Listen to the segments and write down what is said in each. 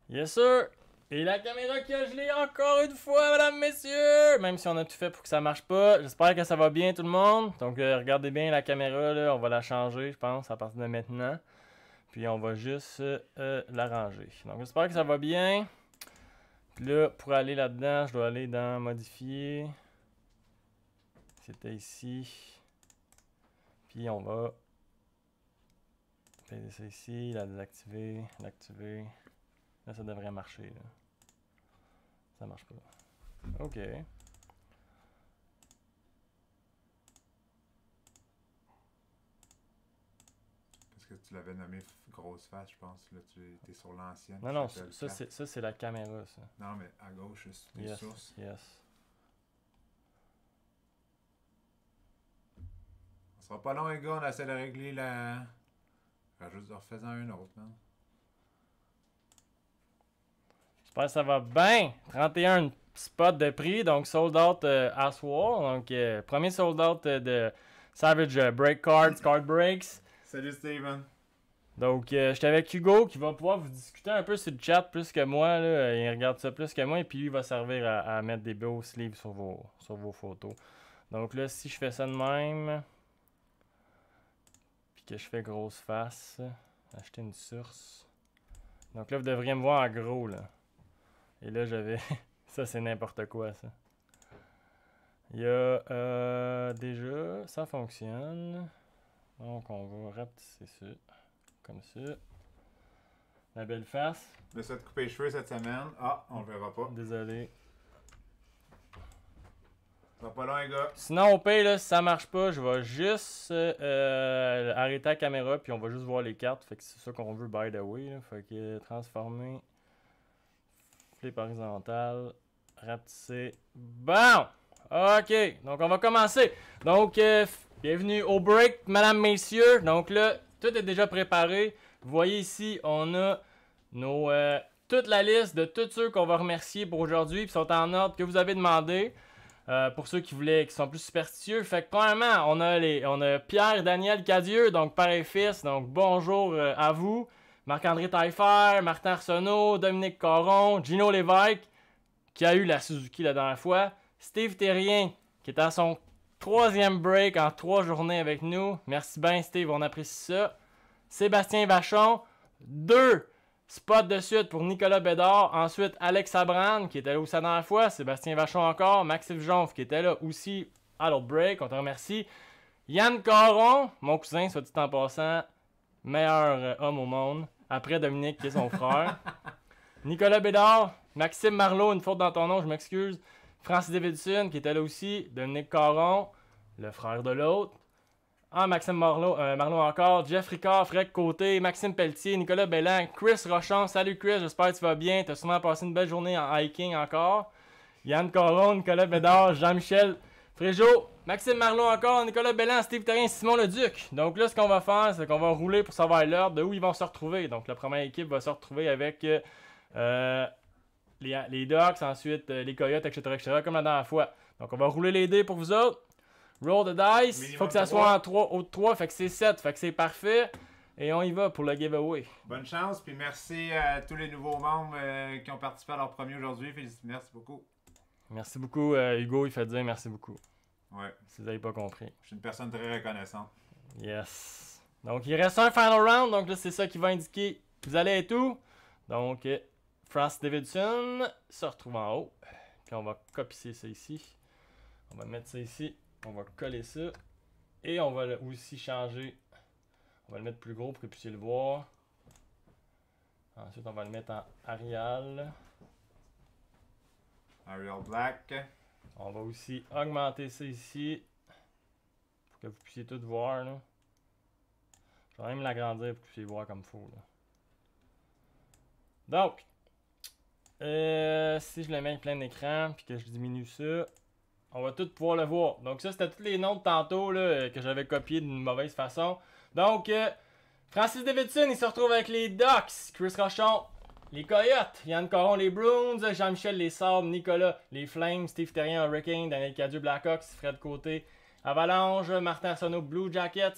Yes sir! Et la caméra qui a gelé encore une fois, mesdames, messieurs! Même si on a tout fait pour que ça marche pas. J'espère que ça va bien tout le monde. Donc regardez bien la caméra, là, on va la changer, je pense, à partir de maintenant. Puis on va juste l'arranger. Donc j'espère que ça va bien. Puis là, pour aller là-dedans, je dois aller dans modifier. C'était ici. Puis on va payer ça ici, la désactiver, l'activer. Là, ça devrait marcher. Là. Ça marche pas. OK. Parce que tu l'avais nommé grosse face, je pense. Là, tu es sur l'ancienne. Non, non, ça c'est la caméra, ça. Non, mais à gauche, c'est des sources. Yes. On sera pas long, les gars. On essaie de régler la. Juste de refaisant un autre, man. J'espère que ça va bien. 31 spots de prix, donc sold out à soir. Donc, premier sold out de Savage Break Cards, Card Breaks. Salut, Steven. Donc, j'étais avec Hugo qui va pouvoir vous discuter un peu sur le chat plus que moi. Là. Il regarde ça plus que moi et puis lui, il va servir à mettre des beaux sleeves sur vos photos. Donc là, si je fais ça de même, puis que je fais grosse face, acheter une source. Donc là, vous devriez me voir en gros, là. Et là, j'avais... ça, c'est n'importe quoi, ça. Il y a... déjà, ça fonctionne. Donc, on va rapetisser ça. Comme ça. La belle face. De ça de couper les cheveux cette semaine. Ah, on le verra pas. Désolé. Ça va pas long, les gars. Sinon, au pire, là, si ça marche pas, je vais juste arrêter la caméra puis on va juste voir les cartes. Fait que c'est ça qu'on veut, by the way. Là. Fait que transformer. Flip horizontal. Rapetisser. Bon! OK. Donc, on va commencer. Donc, bienvenue au break, mesdames, messieurs. Donc là, tout est déjà préparé. Vous voyez ici, on a toute la liste de tous ceux qu'on va remercier pour aujourd'hui. Qui sont en ordre que vous avez demandé. Pour ceux qui sont plus superstitieux. Fait que premièrement, on a Pierre Daniel Cadieux, donc père et fils. Donc bonjour à vous. Marc-André Taillefer, Martin Arsenault, Dominique Caron, Gino Lévesque, qui a eu la Suzuki la dernière fois. Steve Terrien, qui est à son 3e break en 3 journées avec nous. Merci bien Steve, on apprécie ça. Sébastien Vachon, 2 spots de suite pour Nicolas Bédard. Ensuite, Alex Sabran, qui était là aussi la dernière fois. Sébastien Vachon encore. Maxime Jonf, qui était là aussi à l'autre break. On te remercie. Yann Caron, mon cousin, soit dit en passant, meilleur homme au monde. Après Dominique, qui est son frère. Nicolas Bédard, Maxime Marleau, une faute dans ton nom, je m'excuse. Francis Davidson, qui était là aussi. Dominique Caron, le frère de l'autre. Maxime Marleau encore, Jeff Ricard, Fred Côté, Maxime Pelletier, Nicolas Bellan, Chris Rochon, salut Chris, j'espère que tu vas bien, t'as sûrement passé une belle journée en hiking encore. Yann Caron, Nicolas Bédard, Jean-Michel Fréjot, Maxime Marleau encore, Nicolas Bellan, Steve Terrien, Simon Leduc. Donc là, ce qu'on va faire, c'est qu'on va rouler pour savoir l'ordre de où ils vont se retrouver. Donc la première équipe va se retrouver avec les Ducks, ensuite les Coyotes, etc., comme la dernière fois. Donc on va rouler les dés pour vous autres. Roll the dice, il faut que ça soit en 3, au 3, fait que c'est 7, fait que c'est parfait. Et on y va pour le giveaway. Bonne chance, puis merci à tous les nouveaux membres qui ont participé à leur premier aujourd'hui. Merci beaucoup. Merci beaucoup, Hugo, il fait dire merci beaucoup. Ouais. Si vous n'avez pas compris. Je suis une personne très reconnaissante. Yes. Donc il reste un final round, donc là c'est ça qui va indiquer vous allez être où. Donc Francis Davidson se retrouve en haut. Puis on va copier ça ici. On va mettre ça ici. On va coller ça. Et on va aussi changer. On va le mettre plus gros pour que vous puissiez le voir. Ensuite, on va le mettre en Arial. Arial Black. On va aussi augmenter ça ici. Pour que vous puissiez tout voir. Là. Je vais même l'agrandir pour que vous puissiez voir comme il faut. Là. Donc, si je le mets plein d'écran puis que je diminue ça, on va tout pouvoir le voir. Donc ça, c'était tous les noms de tantôt là, que j'avais copiés d'une mauvaise façon. Donc, Francis Davidson, il se retrouve avec les Ducks. Chris Rochon, les Coyotes. Yann Caron, les Bruins. Jean-Michel, les Sabres. Nicolas, les Flames. Steve Terrien, Hurricane. Daniel Cadieux, Blackhawks. Fred Côté, Avalanche. Martin Arsenault, Blue Jackets.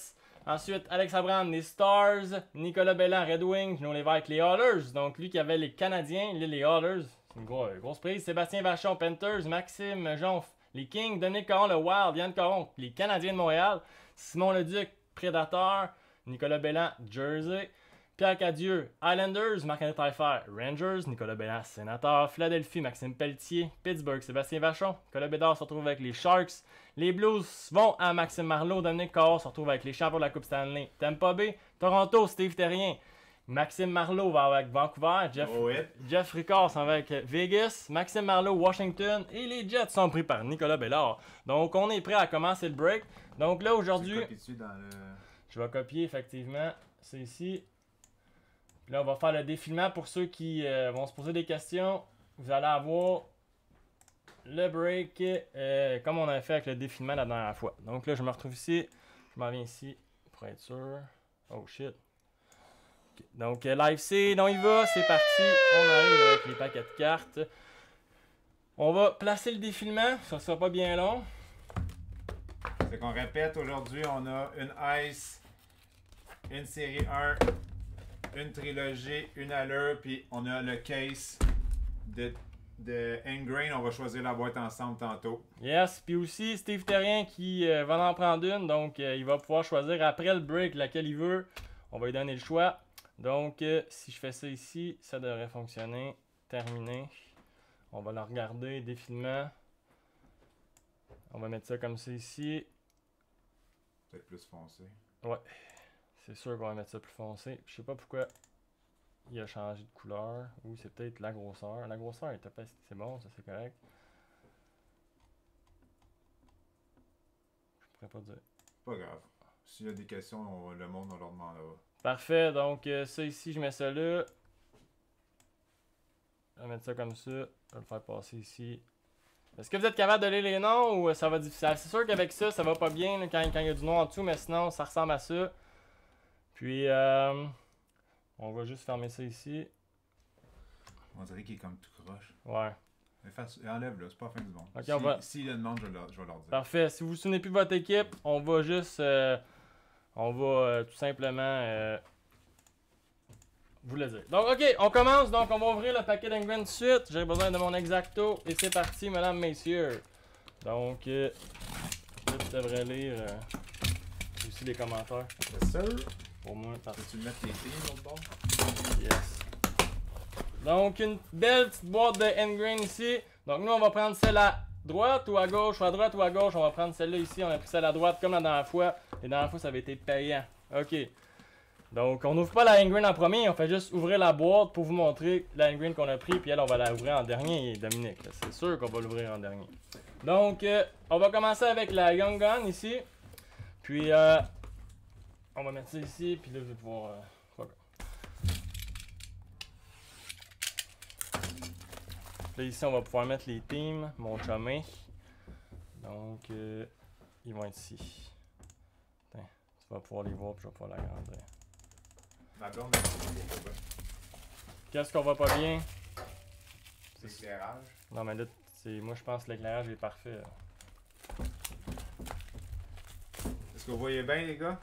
Ensuite, Alex Abraham, les Stars. Nicolas Belland, Red Wings. Nous, les Verts, les Oilers. Donc, lui qui avait les Canadiens, là, les Oilers. C'est une grosse prise. Sébastien Vachon, Panthers. Maxime Jonf, les Kings. Dominique Caron, le Wild. Yann Caron, les Canadiens de Montréal. Simon Leduc, Predator. Nicolas Belland, Jersey. Pierre Cadieux, Islanders, Marc-André Taillefer, Rangers, Nicolas Belland, Sénateur, Philadelphie, Maxime Pelletier, Pittsburgh, Sébastien Vachon, Nicolas Bédard se retrouve avec les Sharks, les Blues vont à Maxime Marleau, Dominique Caron se retrouve avec les champions de la Coupe Stanley, Tampa Bay, Toronto, Steve Terrien, Maxime Marleau va avec Vancouver, Jeff Ricard s'en va avec Vegas, Maxime Marleau, Washington, et les Jets sont pris par Nicolas Bellard. Donc on est prêt à commencer le break. Donc là aujourd'hui, je vais copier effectivement, c'est ici. Là, on va faire le défilement pour ceux qui vont se poser des questions. Vous allez avoir le break comme on a fait avec le défilement la dernière fois. Donc là, je me retrouve ici. Je m'en viens ici pour être sûr. Oh shit. Okay. Donc, live seed, on y va. C'est parti. On arrive avec les paquets de cartes. On va placer le défilement. Ça sera pas bien long. C'est qu'on répète, aujourd'hui, on a une Ice, une série 1. Une trilogie, une allure, puis on a le case de Ingrain. On va choisir la boîte ensemble tantôt. Yes, puis aussi Steve Terrien qui va en prendre une, donc il va pouvoir choisir après le break laquelle il veut. On va lui donner le choix. Donc si je fais ça ici, ça devrait fonctionner. Terminé. On va la regarder, défilement. On va mettre ça comme ça ici. Peut-être plus foncé. Ouais. C'est sûr qu'on va mettre ça plus foncé. Je sais pas pourquoi il a changé de couleur. Ou c'est peut-être la grosseur. La grosseur est pas... C'est bon, ça c'est correct. Je pourrais pas dire. Pas grave. S'il y a des questions, le monde on leur demandera. Parfait. Donc ça ici, je mets ça là. Je vais mettre ça comme ça. Je vais le faire passer ici. Est-ce que vous êtes capable de lire les noms ou ça va difficile? C'est sûr qu'avec ça, ça va pas bien là, quand il y a du noir en dessous, mais sinon ça ressemble à ça. Puis, on va juste fermer ça ici. On dirait qu'il est comme tout croche. Ouais. Enlève-le, c'est pas la fin du monde. Okay, S'il le demande, je vais leur dire. Parfait. Si vous vous souvenez plus de votre équipe, on va juste... on va tout simplement vous le dire. Donc, OK, on commence. Donc, on va ouvrir le paquet d'Ingren tout de suite. J'ai besoin de mon exacto. Et c'est parti, mesdames, messieurs. Donc, là, tu devrais lire aussi les commentaires. Yes, sir. Pour moi, peux-tu mettre les filles l'autre bord? Yes. Donc, une belle petite boîte de Ingrain ici. Donc, nous, on va prendre celle à droite ou à gauche, ou à droite ou à gauche. On va prendre celle-là ici. On a pris celle à droite comme la dernière fois. La dernière fois, ça avait été payant. OK. Donc, on n'ouvre pas la Ingrain en premier. On fait juste ouvrir la boîte pour vous montrer la Ingrain qu'on a pris. Puis elle, on va la ouvrir en dernier, Dominique. C'est sûr qu'on va l'ouvrir en dernier. Donc, on va commencer avec la Young Gun ici. Puis, on va mettre ça ici, puis là, je vais pouvoir... Là, ici, on va pouvoir mettre les teams, mon chemin. Donc, ils vont être ici. Attends, tu vas pouvoir les voir, puis je vais pouvoir l'agrandir. Ma blonde, Qu'est-ce qu'on va pas bien? L'éclairage. Non, mais là, moi, je pense que l'éclairage est parfait. Est-ce que vous voyez bien, les gars?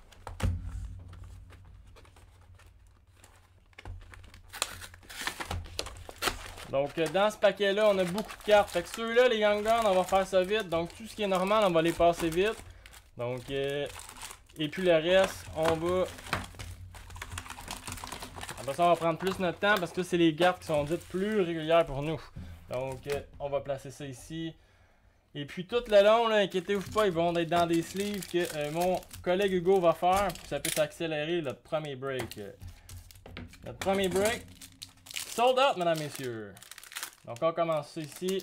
Donc, dans ce paquet-là, on a beaucoup de cartes. Fait que ceux-là, les Young Guns, on va faire ça vite. Donc, tout ce qui est normal, on va les passer vite. Donc, et puis le reste, on va... Après ça, on va prendre plus notre temps parce que c'est les cartes qui sont dites plus régulières pour nous. Donc, on va placer ça ici. Et puis, tout le long, là, inquiétez-vous pas, ils vont être dans des sleeves que mon collègue Hugo va faire pour que ça puisse accélérer notre premier break. Notre premier break. Sold out, mesdames, messieurs. Donc, on commence ça ici.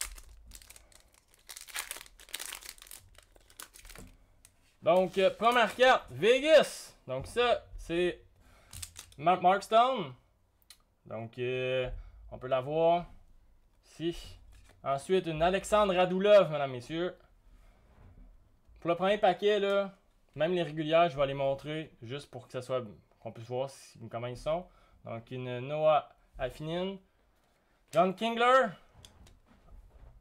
Donc, première carte, Vegas. Donc, ça, c'est Mark Stone. Donc, on peut la voir ici. Ensuite, une Alexandre Radulov, mesdames, messieurs. Pour le premier paquet, là, même les régulières, je vais les montrer juste pour que ça soit, qu'on puisse voir comment ils sont. Donc, une Noah Afinin. John Kingler.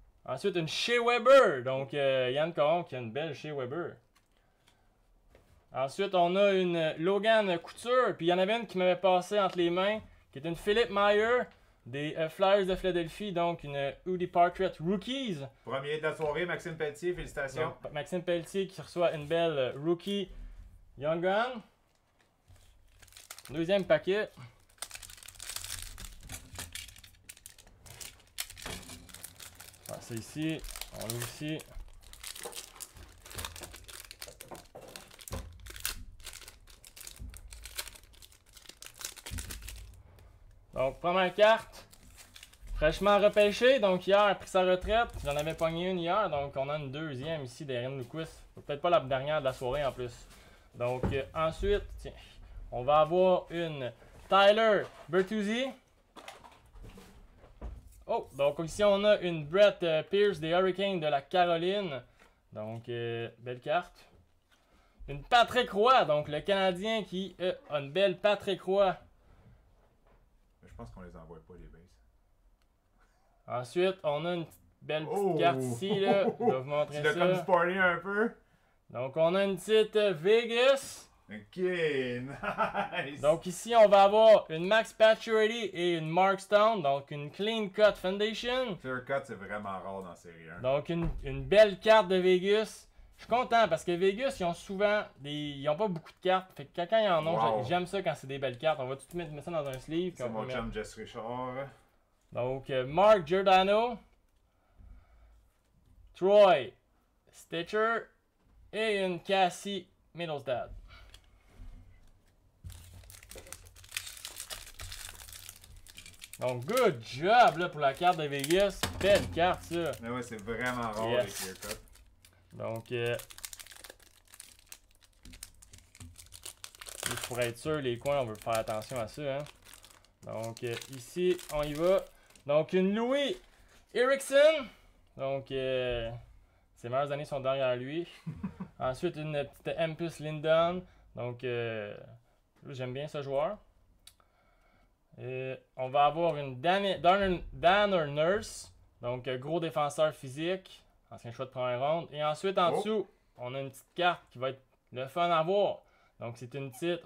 Ensuite, une Shea Weber. Donc, Yann Caron qui a une belle Shea Weber. Ensuite, on a une Logan Couture. Puis il y en avait une qui m'avait passé entre les mains, qui est une Philip Meyer des Flyers de Philadelphie. Donc une Woody Portrait Rookies. Premier de la soirée, Maxime Pelletier, félicitations. Donc, Maxime Pelletier qui reçoit une belle Rookie Young Gun. Deuxième paquet. C'est ici. On l'ouvre ici. Donc, première carte. Fraîchement repêché. Donc, hier, a pris sa retraite. J'en avais pogné une hier. Donc, on a une deuxième ici d'Erin Lundqvist. Peut-être pas la dernière de la soirée en plus. Donc, ensuite, tiens, on va avoir une Tyler Bertuzzi. Oh, donc ici, on a une Brett Pierce des Hurricanes de la Caroline. Donc, belle carte. Une Patrick Roy, donc le Canadien qui a une belle Patrick Roy. Je pense qu'on les envoie pas, les bases. Ensuite, on a une belle petite carte ici, là. Je vais vous montrer ça. Tu l'as comme spoilé un peu? Donc, on a une petite Vegas. Ok, nice! Donc, ici, on va avoir une Max Pacioretty et une Mark Stone. Donc, une Clean Cut Foundation. Clear Cut, c'est vraiment rare dans série 1. Donc, une belle carte de Vegas. Je suis content parce que Vegas, ils ont souvent ils ont pas beaucoup de cartes. Fait que quand ils en ont, j'aime ça quand c'est des belles cartes. On va tout de suite mettre ça dans un sleeve. C'est mon chum Jess Richard. Donc, Mark Giordano, Troy Stitcher et une Cassie Middlestad. Donc, good job là, pour la carte de Vegas. Belle carte, ça. Mais ouais, c'est vraiment rare les clear cut. Donc, pour être sûr, les coins, on veut faire attention à ça. Hein? Donc, ici, on y va. Donc, une Louis Erickson. Donc, ses meilleures années sont derrière lui. Ensuite, une petite Empus Lindon. Donc, j'aime bien ce joueur. On va avoir une Danner Nurse. Donc, gros défenseur physique. Ancien choix de première ronde. Et ensuite, en dessous, on a une petite carte qui va être le fun à voir. Donc, c'est une petite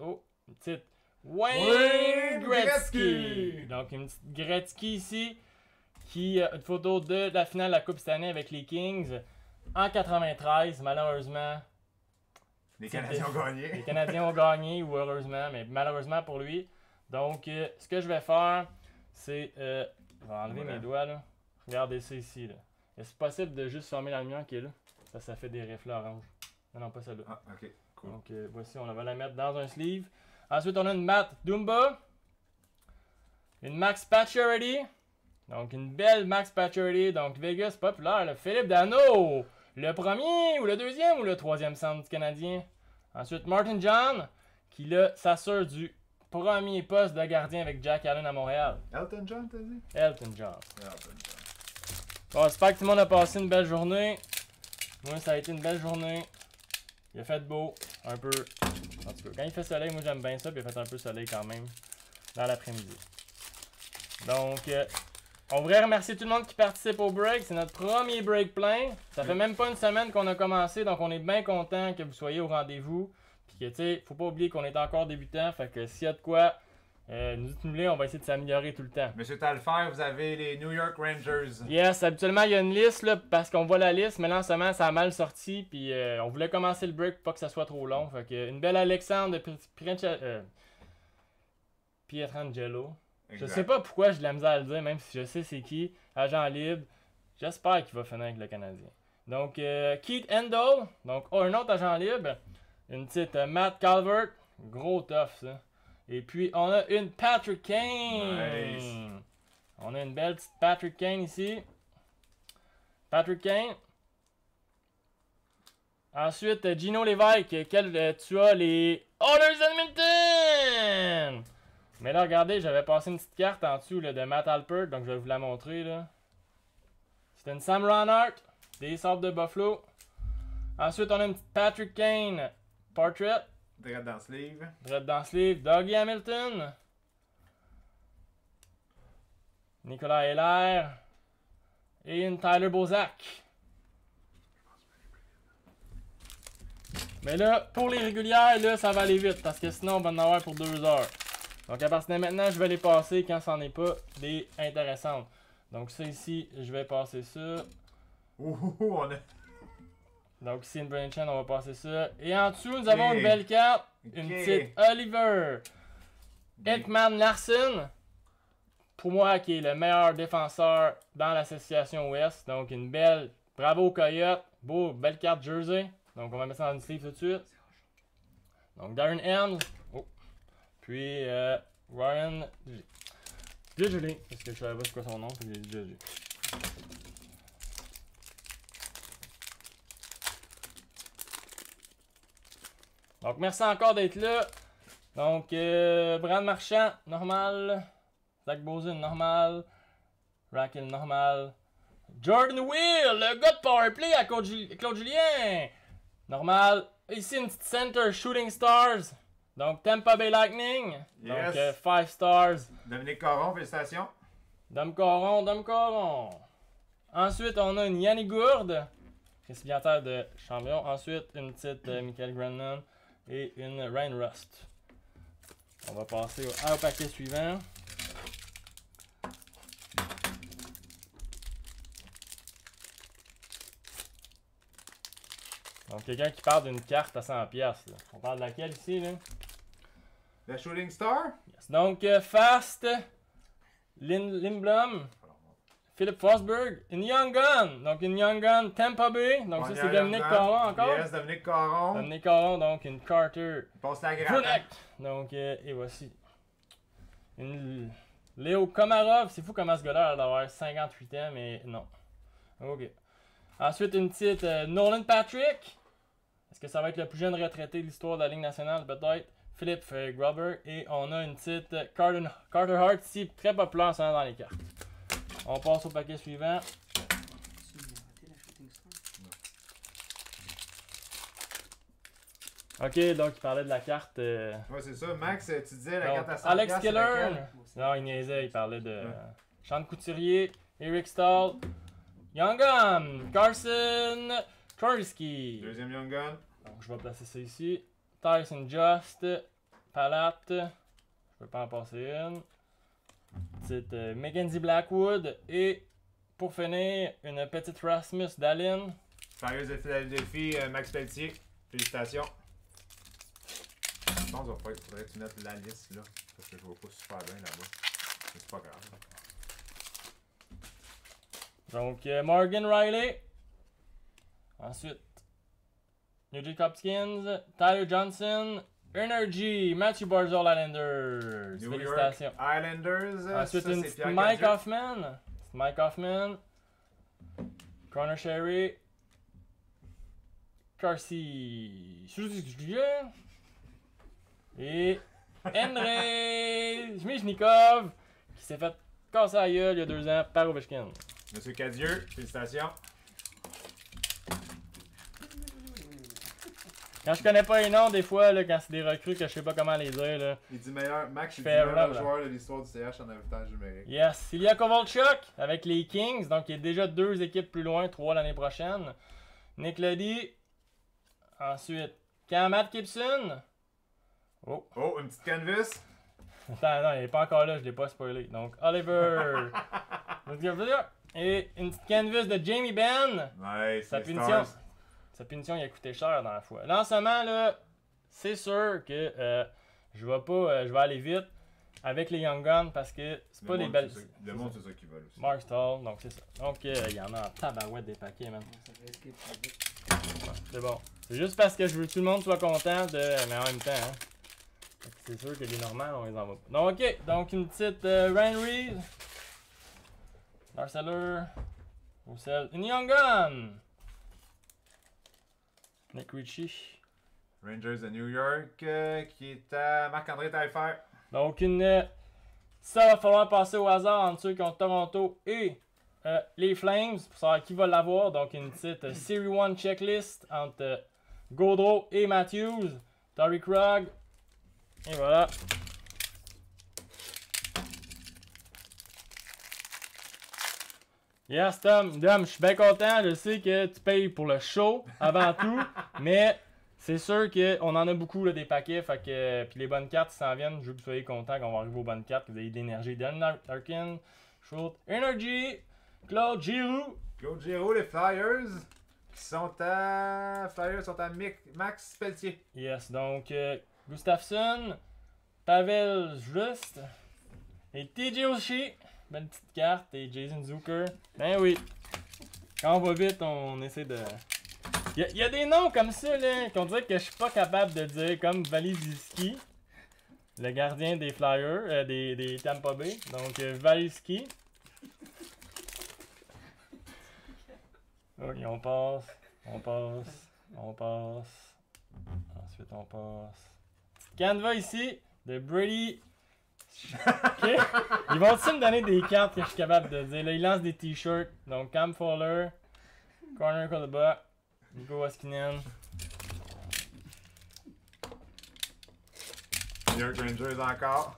Wayne Gretzky. Donc, une petite Gretzky ici. Qui a une photo de la finale de la Coupe cette année avec les Kings. En 93, malheureusement. Les Canadiens ont gagné. Les Canadiens ont gagné, ou heureusement, mais malheureusement pour lui. Donc, ce que je vais faire, c'est... je vais enlever mes doigts, là. Regardez ça ici, là. Est-ce possible de juste fermer la lumière qui est là? Ça fait des reflets orange. Non, pas celle-là. Ah, ok, cool. Donc, voici, on va la mettre dans un sleeve. Ensuite, on a une Matt Dumba. Une Max Pacioretty. Donc, une belle Max Pacioretty. Donc, Vegas populaire. Le Philippe Danault. Le premier, ou le deuxième, ou le troisième centre du Canadien. Ensuite, Martin John, qui là s'assure du premier poste de gardien avec Jack Allen à Montréal. Elton John, t'as dit? Elton John. Elton John. Bon, j'espère que tout le monde a passé une belle journée. Moi, ça a été une belle journée. Il a fait beau, un peu. En tout cas, quand il fait soleil, moi j'aime bien ça, puis il a fait un peu soleil quand même dans l'après-midi. Donc, on voudrait remercier tout le monde qui participe au break. C'est notre premier break plein. Ça fait même pas une semaine qu'on a commencé, donc on est bien content que vous soyez au rendez-vous. Puis que, tu sais, faut pas oublier qu'on est encore débutant. Fait que s'il y a de quoi, nous dites-nous-les, on va essayer de s'améliorer tout le temps. Monsieur Talfer, vous avez les New York Rangers. Yes, habituellement il y a une liste là, parce qu'on voit la liste, mais là en ce moment ça a mal sorti. Puis on voulait commencer le break pour pas que ça soit trop long. Fait que une belle Alexandre de Pietrangelo. Je sais pas pourquoi j'ai de la misère à le dire, même si je sais c'est qui. Agent libre. J'espère qu'il va finir avec le Canadien. Donc, Keith Endel. Donc, un autre agent libre. Une petite Matt Calvert. Gros tough, ça. Et puis, on a une Patrick Kane. Nice. On a une belle petite Patrick Kane ici. Patrick Kane. Ensuite, Gino Lévesque. Tu as les Oilers Edmonton. Mais là, regardez, j'avais passé une petite carte en dessous là, de Matt Alpert, donc je vais vous la montrer. Là. C'est une Sam Ronhart, des Sabres de Buffalo. Ensuite, on a une petite Patrick Kane Portrait. Direct dans le sleeve. Direct dans le sleeve. Dougie Hamilton. Nicolas Heller. Et une Tyler Bozak. Mais là, pour les régulières, là, ça va aller vite parce que sinon, on va en avoir pour 2 heures. Donc, à partir de maintenant, je vais les passer quand c'en est pas des intéressantes. Donc, ça ici, je vais passer ça. Ouh, on a... Donc, ici, une Brain Chain, on va passer ça. Et en dessous, nous avons une belle carte. Une petite Oliver Ekman Larsson. Pour moi, qui est le meilleur défenseur dans l'association Ouest. Donc, une belle. Bravo, Coyote. Beau, belle carte Jersey. Donc, on va mettre ça dans une sleeve tout de suite. Donc, Darren Helms. Oh. Puis, Ryan. GG. Parce que je savais pas c'est quoi son nom. Puis, j'ai dit GG. Donc, merci encore d'être là. Donc, Brad Marchand, normal. Zach Bozin, normal. Raquel, normal. Jordan Will, le gars de Powerplay à Claude Julien. Normal. Ici, une petite Center Shooting Stars. Donc, Tampa Bay Lightning. Yes. Donc, 5 stars. Dominique Caron, félicitations. Dom Caron. Ensuite, on a une Yannick Gourde, récipiendaire de champion. Ensuite, une petite Michael Granman et une Ryan Rust. On va passer au paquet suivant. Donc, quelqu'un qui parle d'une carte à 100$. Là. On parle de laquelle ici, là? La Shooting Star. Yes. Donc, Fast, Lindblom, Philip Forsberg, une Young Gun. Donc, une Young Gun Tampa Bay. Donc, ça, c'est Dominique Caron encore. Yes, Dominique Caron. Dominique Caron, donc une Carter. Passe la gratte. Donc, et voici. Une Léo Komarov. C'est fou comment ce gars-là a d'avoir 58 ans, mais non. Ok. Ensuite, une petite Nolan Patrick. Est-ce que ça va être le plus jeune retraité de l'histoire de la Ligue nationale? Peut-être. Philippe Gruber. Et on a une petite Carter Hart, ici, très populaire en ce moment dans les cartes. On passe au paquet suivant. Ok, donc il parlait de la carte. Ouais, c'est ça. Max, tu disais la Donc, carte à 100$. Alex c'est Killer. laquelle? Non, il niaisait, il parlait de Sean Couturier, Eric Stahl, Young Gun, Carson Korsky. Deuxième Young Gun. Donc je vais placer ça ici. Tyson Just, Palate. Je peux pas en passer une. Petite Mackenzie Blackwood. Et pour finir, une petite Rasmus Dahlin. Flyers de Philadelphie, Max Pelletier. Félicitations. Je pense qu'il faudrait que tu mettes la liste là. Parce que je vois pas super bien là-bas. Mais c'est pas grave. Donc Morgan Riley. Ensuite, New Jay Hopkins, Tyler Johnson, Energy, Matthew Barzal Islanders. New York Félicitations. Islanders. Ensuite, ça, une c'est petite Pierre Mike Cadieux. Hoffman. Mike Hoffman. Corner Sherry. Carcy. Et Andrei Zmichnikov, qui s'est fait casser la gueule il y a 2 ans par Ovechkin. Monsieur Cadieux, félicitations. Quand je connais pas les noms, des fois, là, quand c'est des recrues que je sais pas comment les dire, là. Il dit meilleur, Max, il dit Fair meilleur enough, joueur de l'histoire du CH en avantage numérique. Yes, Ilya Kovalchuk avec les Kings, donc il est déjà 2 équipes plus loin, 3 l'année prochaine. Nick Leddy. Ensuite, Kamat Gibson. Oh, Oh, une petite canvas. attends, non, il est pas encore là, je l'ai pas spoilé. Donc, Oliver. Et une petite canvas de Jamie Benn. Nice, Sa les punition. Stars. Sa punition, il a coûté cher dans la fois. Là, en ce moment, là, c'est sûr que je vais aller vite avec les Young Guns parce que c'est pas les belles. Le monde, c'est ça qu'ils veulent aussi. Mark Stall, donc c'est ça. Donc, il y en a en tabarouette des paquets, man. C'est bon. C'est juste parce que je veux que tout le monde soit content de. Mais en même temps, hein. C'est sûr que les normales, on les envoie pas. Donc, ok. Donc, une petite Ryan Reeves. Marceller. Roussel. Une Young Gun. Nick Ritchie. Rangers de New York, qui est à Marc-André Taillefer. Donc, une. Ça va falloir passer au hasard entre ceux qui ont Toronto et les Flames pour savoir qui va l'avoir. Donc, une petite Series 1 checklist entre Gaudreau et Matthews. Torrey Krug. Et voilà. Yes, Tom, je suis bien content. Je sais que tu payes pour le show avant tout, mais C'est sûr qu'on en a beaucoup là, des paquets, fait que puis les bonnes cartes qui s'en viennent, je veux que vous soyez contents qu'on va arriver aux bonnes cartes, que vous ayez de l'énergie. Dan Larkin, Schultz, Energy, Claude Giroux. Claude Giroux, les Flyers qui sont à. Flyers sont à Max Pelletier. Yes, donc Gustafsson, Pavel Just et TJ Oshie. Belle petite carte et Jason Zucker. Ben oui. Quand on va vite, on essaie de. Il y a des noms comme ça, là, qu'on dirait que je suis pas capable de dire, comme Vasilevskiy, le gardien des Flyers, des Tampa Bay. Donc, Vasilevskiy. Ok, on passe. Ensuite, on passe. Petite canevas ici, de Brady. Ok. Ils vont-ils me donner des cartes que je suis capable de dire? Là, ils lancent des t-shirts. Donc, Cam Fowler, Corner Colaba. Nico Waskinen. New York Rangers encore.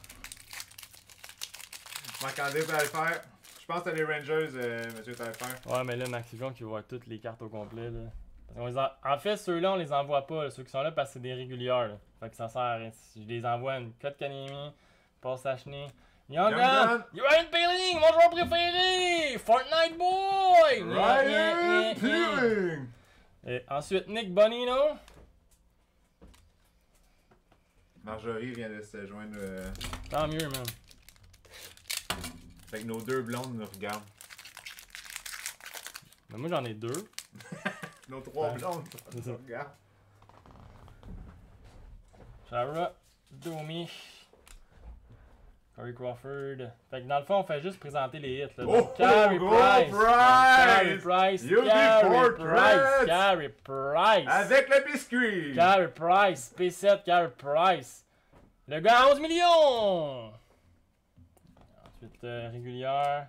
Marc-André peut le faire. Je pense que c'est les Rangers, monsieur Taillefer. Ouais, mais là, Maxijon qui va voir toutes les cartes au complet. Là. En fait, ceux-là, on les envoie pas. Là. Ceux qui sont là parce que c'est des régulières. Là. Fait que ça sert à rien. Je les envoie à une Cote Kanemi, Paul Sachny. Young Gun! Ryan Peeling, mon joueur préféré! Fortnite Boy! Ryan Peeling! Et ensuite, Nick Bonino. Marjorie vient de se joindre. Tant mieux, man. Fait que nos deux blondes nous regardent. Mais moi, j'en ai deux. Nos trois Ouais. blondes C'est ça. nous regardent. Shara, Domi, Corey Crawford. Fait que dans le fond, on fait juste présenter les hits. Là. Donc, Carey Price! Carey Price! You'll be Carey portraits! Price! Carey Price! Avec le biscuit! Carey Price! P7 Carey Price! Le gars à 11 millions! Ensuite, régulière.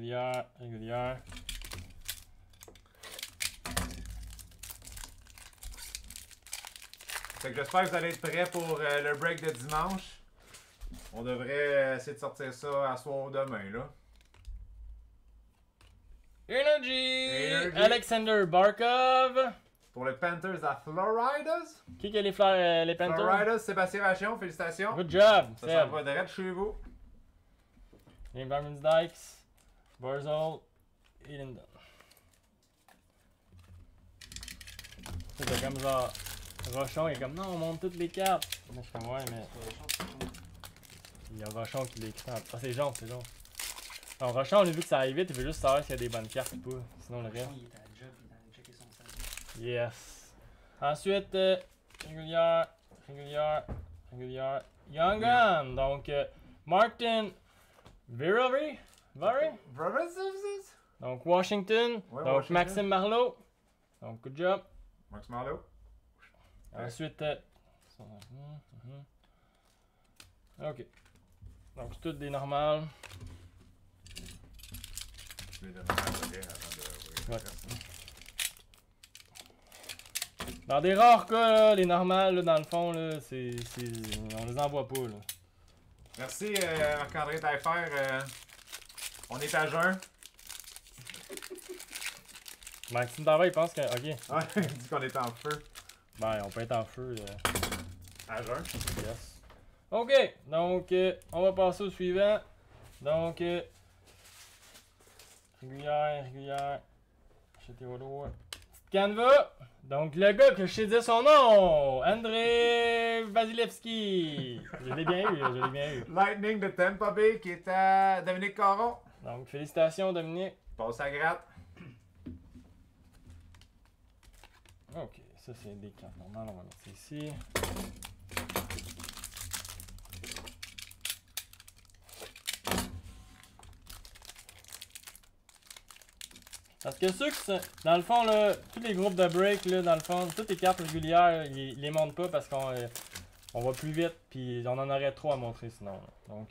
Fait que j'espère que vous allez être prêts pour le break de dimanche. On devrait essayer de sortir ça à soir ou demain, là. Energy! Alexander Barkov! Pour les Panthers à Floridas. Qui a les Panthers? Floridas, Sébastien Vachon, félicitations. Good job! Ça Seb. s'en va direct chez vous. James Barnes Dykes, Barzal et Linden. C'est comme genre. Rochon il est comme non, on monte toutes les cartes. Mais je suis comme ouais, mais. Il y a Rochon qui l'écrit en. Ah, c'est jaune, c'est jaune. Donc, Rochon, on a vu que ça arrive vite, il veut juste savoir s'il y a des bonnes cartes ou pas. Sinon, le reste. Il est à la job, il est allé checker son sac. Yes. Ensuite, régulière. Young Gun. Donc, Martin Virovi. Donc, Washington. Ouais, donc, Washington. Maxime Marleau. Donc, good job. Max Marlowe. Ensuite, ok. Donc, c'est toutes des normales. Je vais donner un paquet avant de. Ouais. Dans des rares cas, là, les normales, là, dans le fond, là, on les envoie pas. Là. Merci Marc-André Taillefer. On est à jeun. Maxime Darvay, il pense que. Ok. Ouais, il dit qu'on est en feu. Ben, on peut être en feu. À jeun. Yes. Ok. Donc, on va passer au suivant. Donc, régulière. Chez Théodore. Canva. Donc, le gars que je sais dire son nom, André Vasilevskiy. Je l'ai bien eu. Lightning de Tampa Bay qui est à Dominique Caron. Donc, félicitations, Dominique. Passe à gratte. Ok, ça c'est des cartes normales, on va mettre ça ici. Parce que ceux qui sont, dans le fond, là, tous les groupes de break, là, dans le fond, toutes les cartes régulières, ils les montrent pas parce qu'on on va plus vite, puis on en aurait trop à montrer sinon. Là. Donc,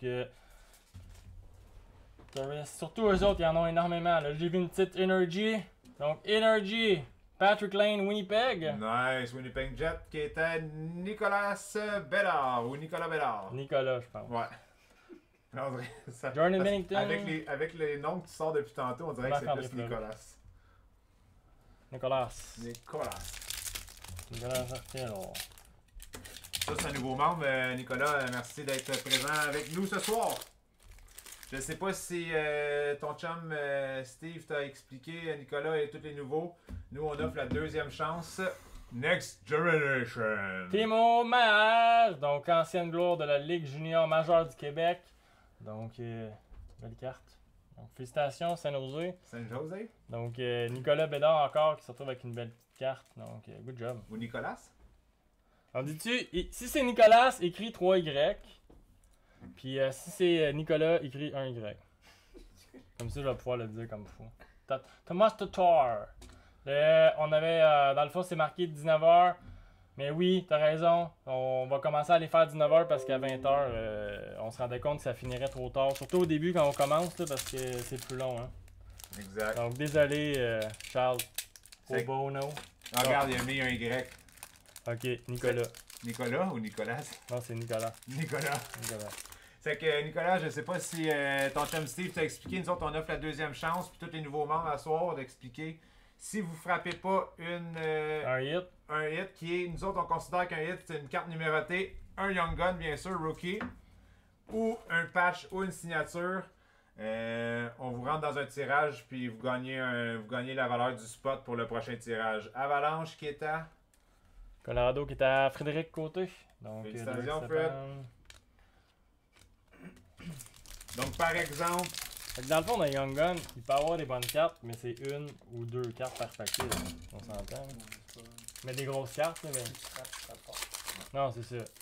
surtout eux autres, ils en ont énormément. J'ai vu une petite Energy. Donc, Energy, Patrick Lane, Winnipeg. Nice. Winnipeg Jet qui est à Nicolas Bédard ou Nicolas Bédard. Nicolas, je pense. Ouais. On dirait ça- Jordan parce- Bennington. Avec les noms que tu sors depuis tantôt, on dirait que c'est Marc-André plus Nicolas. Nicolas. Nicolas. Grand Archelor. Ça, c'est un nouveau membre. Nicolas, merci d'être présent avec nous ce soir. Je sais pas si ton chum Steve t'a expliqué, Nicolas et tous les nouveaux. Nous, on offre la deuxième chance. Next Generation. Timo Maher, donc ancienne gloire de la Ligue junior majeure du Québec. Donc, belle carte. Donc, félicitations, Saint-Nosé. Saint-José. Donc, Nicolas Bédard encore qui se retrouve avec une belle carte. Donc, good job. Ou Nicolas. On dit-tu, si c'est Nicolas, écrit 3Y. Puis si c'est Nicolas, écrit 1Y. Comme ça, je vais pouvoir le dire comme fou. Thomas Tatar. On avait, dans le fond, c'est marqué 19h. Mais oui, t'as raison. On va commencer à aller faire 19h parce qu'à 20h, on se rendait compte que ça finirait trop tard. Surtout au début quand on commence, là, parce que c'est plus long. Hein. Exact. Donc désolé, Charles. C'est- Au bono. Ah, regarde, il a mis un Y. Ok, Nicolas. Nicolas ou Nicolas? Non, c'est Nicolas. Nicolas. Nicolas. C'est que Nicolas, je sais pas si ton chum Steve t'a expliqué, nous autres on offre la deuxième chance, puis tous les nouveaux membres à soir d'expliquer si vous frappez pas Un hit. qui est, nous autres on considère qu'un hit c'est une carte numérotée, un Young Gun bien sûr, rookie, ou un patch ou une signature. On vous rentre dans un tirage puis vous gagnez la valeur du spot pour le prochain tirage. Avalanche qui est à Colorado qui est à Frédéric Côté. Donc, Félicitations, Fred. Fred. Donc par exemple, Fait que dans le fond, dans Young Gun, il peut avoir des bonnes cartes, mais c'est une ou deux cartes par paquet. Là. On s'entend. Mais des grosses cartes, là, mais. Non, c'est ça.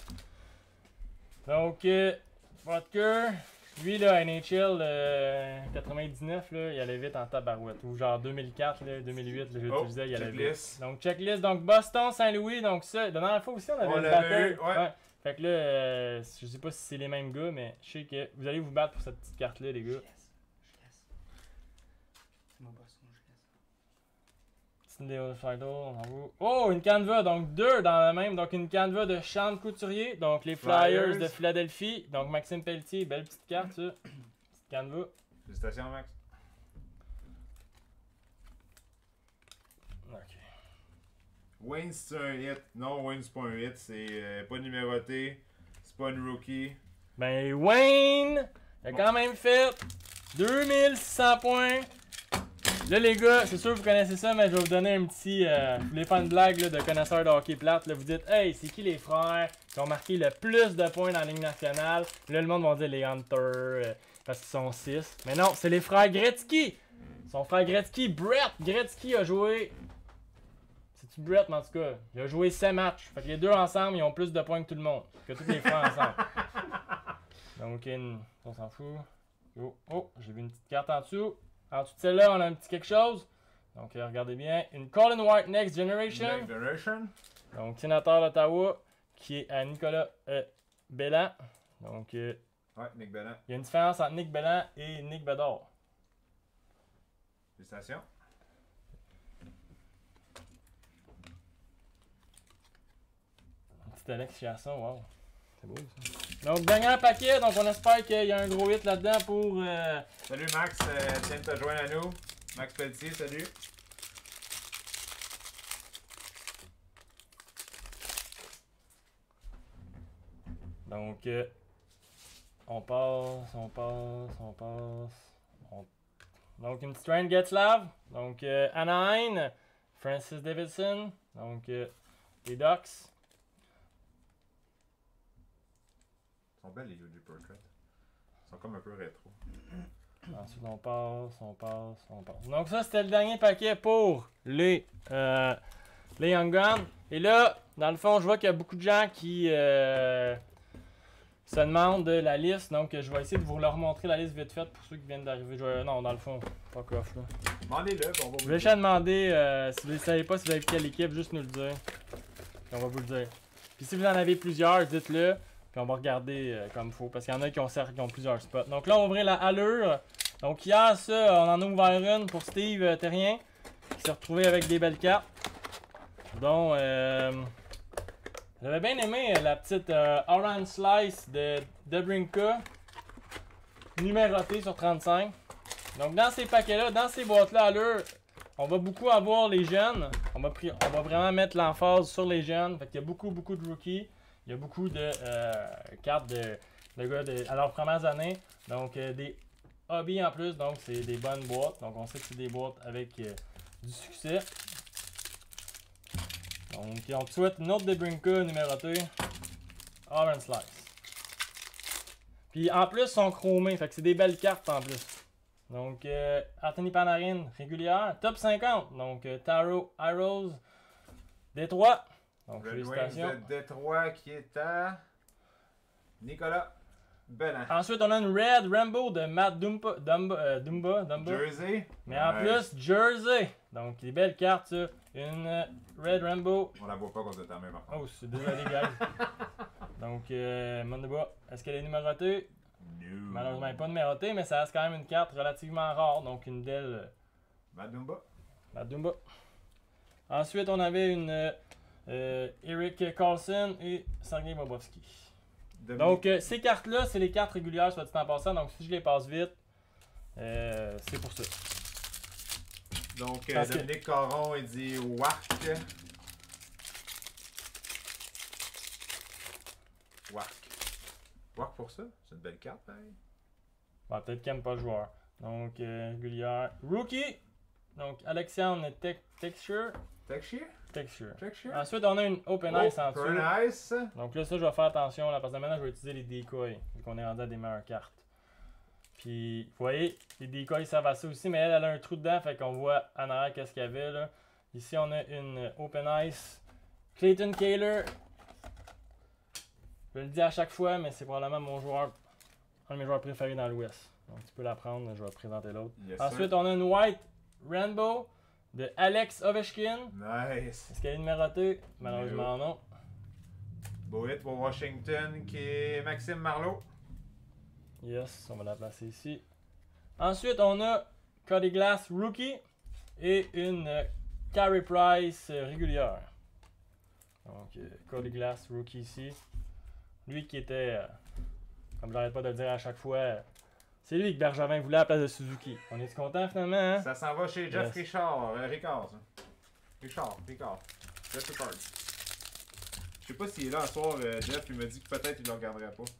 Donc, Vodker, lui, là, NHL 99, là, il allait vite en tabarouette. Ou genre 2004, là, 2008, là, j'utilisais, il allait checklist. vite. Donc, checklist. Donc, Boston, Saint-Louis, donc ça. La dernière fois aussi, on avait On le l'avait battle. eu, ouais. Fait que là, je sais pas si c'est les mêmes gars, mais je sais que vous allez vous battre pour cette petite carte-là, les gars. C'est mon boss, moi je laisse. Cindy Fighter, on en voit. Oh, une canva, donc deux dans la même. Donc une canva de Sean Couturier, donc les Flyers de Philadelphie. Donc Maxime Pelletier, belle petite carte, ça. Petite canva. Félicitations Max. Ok. Wayne c'est un hit. Non, Wayne c'est pas un hit, c'est pas numéroté, c'est pas une rookie. Ben Wayne, il a quand même fait 2600 points. Là les gars, c'est sûr que vous connaissez ça, mais je vais vous donner un petit... je voulais faire une blague là, de connaisseurs de hockey plate. Là, vous dites, hey, c'est qui les frères qui ont marqué le plus de points dans la Ligue nationale? Là le monde va dire les Hunters, parce qu'ils sont 6. Mais non, c'est les frères Gretzky. Son frère Gretzky, Brett Gretzky a joué... C'est-tu Brett, mais en tout cas, il a joué 7 matchs. Fait que les deux ensemble, ils ont plus de points que tout le monde. Que tous les frères ensemble. Donc, on s'en fout. Oh, j'ai vu une petite carte en dessous. En dessous de celle-là, on a un petit quelque chose. Donc, regardez bien. Une Colin White Next Generation. Next Generation. Donc, sénateur d'Ottawa, qui est à Nicolas Belland. Donc, Ouais, Nick Belland. il y a une différence entre Nick Belland et Nick Bedard. Félicitations. Petite Alex Chiasson, wow. C'est beau ça. Donc, dernier paquet. Donc, on espère qu'il y a un gros hit là-dedans pour. Salut Max, tiens de te joindre à nous. Max Pelletier, salut. Donc, on passe. Donc, une petite Ryan Getzlav. Donc, Anaheim. Francis Davidson. Donc, les Ducks. Ils sont belles les UG Portrait. Ils sont comme un peu rétro. Ensuite, on passe. Donc, ça, c'était le dernier paquet pour les Young Guns. Et là, dans le fond, je vois qu'il y a beaucoup de gens qui se demandent la liste. Donc, je vais essayer de vous leur montrer la liste vite faite pour ceux qui viennent d'arriver. Non, dans le fond, fuck off là. Demandez-le, puis on va Je vous vais juste demander, si vous ne savez pas si vous avez quelle équipe, juste nous le dire. Puis on va vous le dire. Puis si vous en avez plusieurs, dites-le. Puis on va regarder comme il faut. Parce qu'il y en a qui ont plusieurs spots. Donc là, on va ouvrir la allure. Donc hier, ça, on en a ouvert une pour Steve Terrien. Qui s'est retrouvé avec des belles cartes. Donc, j'avais bien aimé la petite Orange Slice de Debrinka. Numérotée sur 35. Donc dans ces paquets-là, dans ces boîtes-là, allure, on va beaucoup avoir les jeunes. On va vraiment mettre l'emphase sur les jeunes. Fait qu'il y a beaucoup de rookies. Il y a beaucoup de cartes de gars à leurs premières années. Donc, des hobbies en plus. Donc, c'est des bonnes boîtes. Donc, on sait que c'est des boîtes avec du succès. Donc, on te souhaite une autre Debrinka numérotée. Orange Slice. Puis, en plus, ils sont chromés. Fait que c'est des belles cartes en plus. Donc, Anthony Panarin, régulière. Top 50. Donc, Taro Arrows, Détroit. Donc, Red félicitations. Wings de Détroit qui est à Nicolas Bellan. Ensuite, on a une Red Rainbow de Matt Dumba. Jersey. Mais en plus, Jersey. Donc, des belles cartes, ça. Une Red Rainbow. On la voit pas quand c'est ta main, par contre. Oh, c'est désolé, guys. Donc, Mandeba, est-ce qu'elle est numérotée? No. Malheureusement, elle n'est pas numérotée, mais ça reste quand même une carte relativement rare. Donc, une belle Madumba. Matt Dumba. Ensuite, on avait une Eric Carlson et Sergei Bobrovski. Donc, ces cartes-là, c'est les cartes régulières, soit dit en passant. Donc, si je les passe vite, c'est pour ça. Donc, Parce que- Dominique Caron, il dit Wark. Wark. Wark pour ça? C'est une belle carte, pareil. Bon, peut-être qu'il n'aime pas le joueur. Donc, régulière. Rookie. Donc, Alexandre Texture. Texture? Ensuite, on a une Open Ice en dessous. Open Ice. Donc là, ça, je vais faire attention, là, parce que maintenant, je vais utiliser les decoys, vu qu'on est rendu à des meilleures cartes. Puis, vous voyez, les decoys servent à ça aussi, mais elle a un trou dedans, fait qu'on voit en arrière qu'est-ce qu'il y avait, là. Ici, on a une Open Ice Clayton Kaler. Je le dis à chaque fois, mais c'est probablement mon joueur, un de mes joueurs préférés dans l'Ouest. Donc, tu peux la prendre, je vais présenter l'autre. Yes, Ensuite, sir. on a une White Rainbow de Alex Ovechkin. Nice. Est-ce qu'elle est numérotée? Malheureusement, non. Beau hit pour Washington qui est Maxime Marleau. Yes, on va la placer ici. Ensuite, on a Cody Glass Rookie et une Carey Price régulière. Donc, Cody Glass Rookie ici. Lui qui était, comme j'arrête pas de le dire à chaque fois, c'est lui que Bergevin voulait à la place de Suzuki. On est content finalement, hein? Ça s'en va chez Jeff Yes. Ricard. Ricard, ça. Ricard. Jeff Ricard. Je sais pas s'il est là ce soir, Jeff. Il m'a dit que peut-être il le regarderait pas.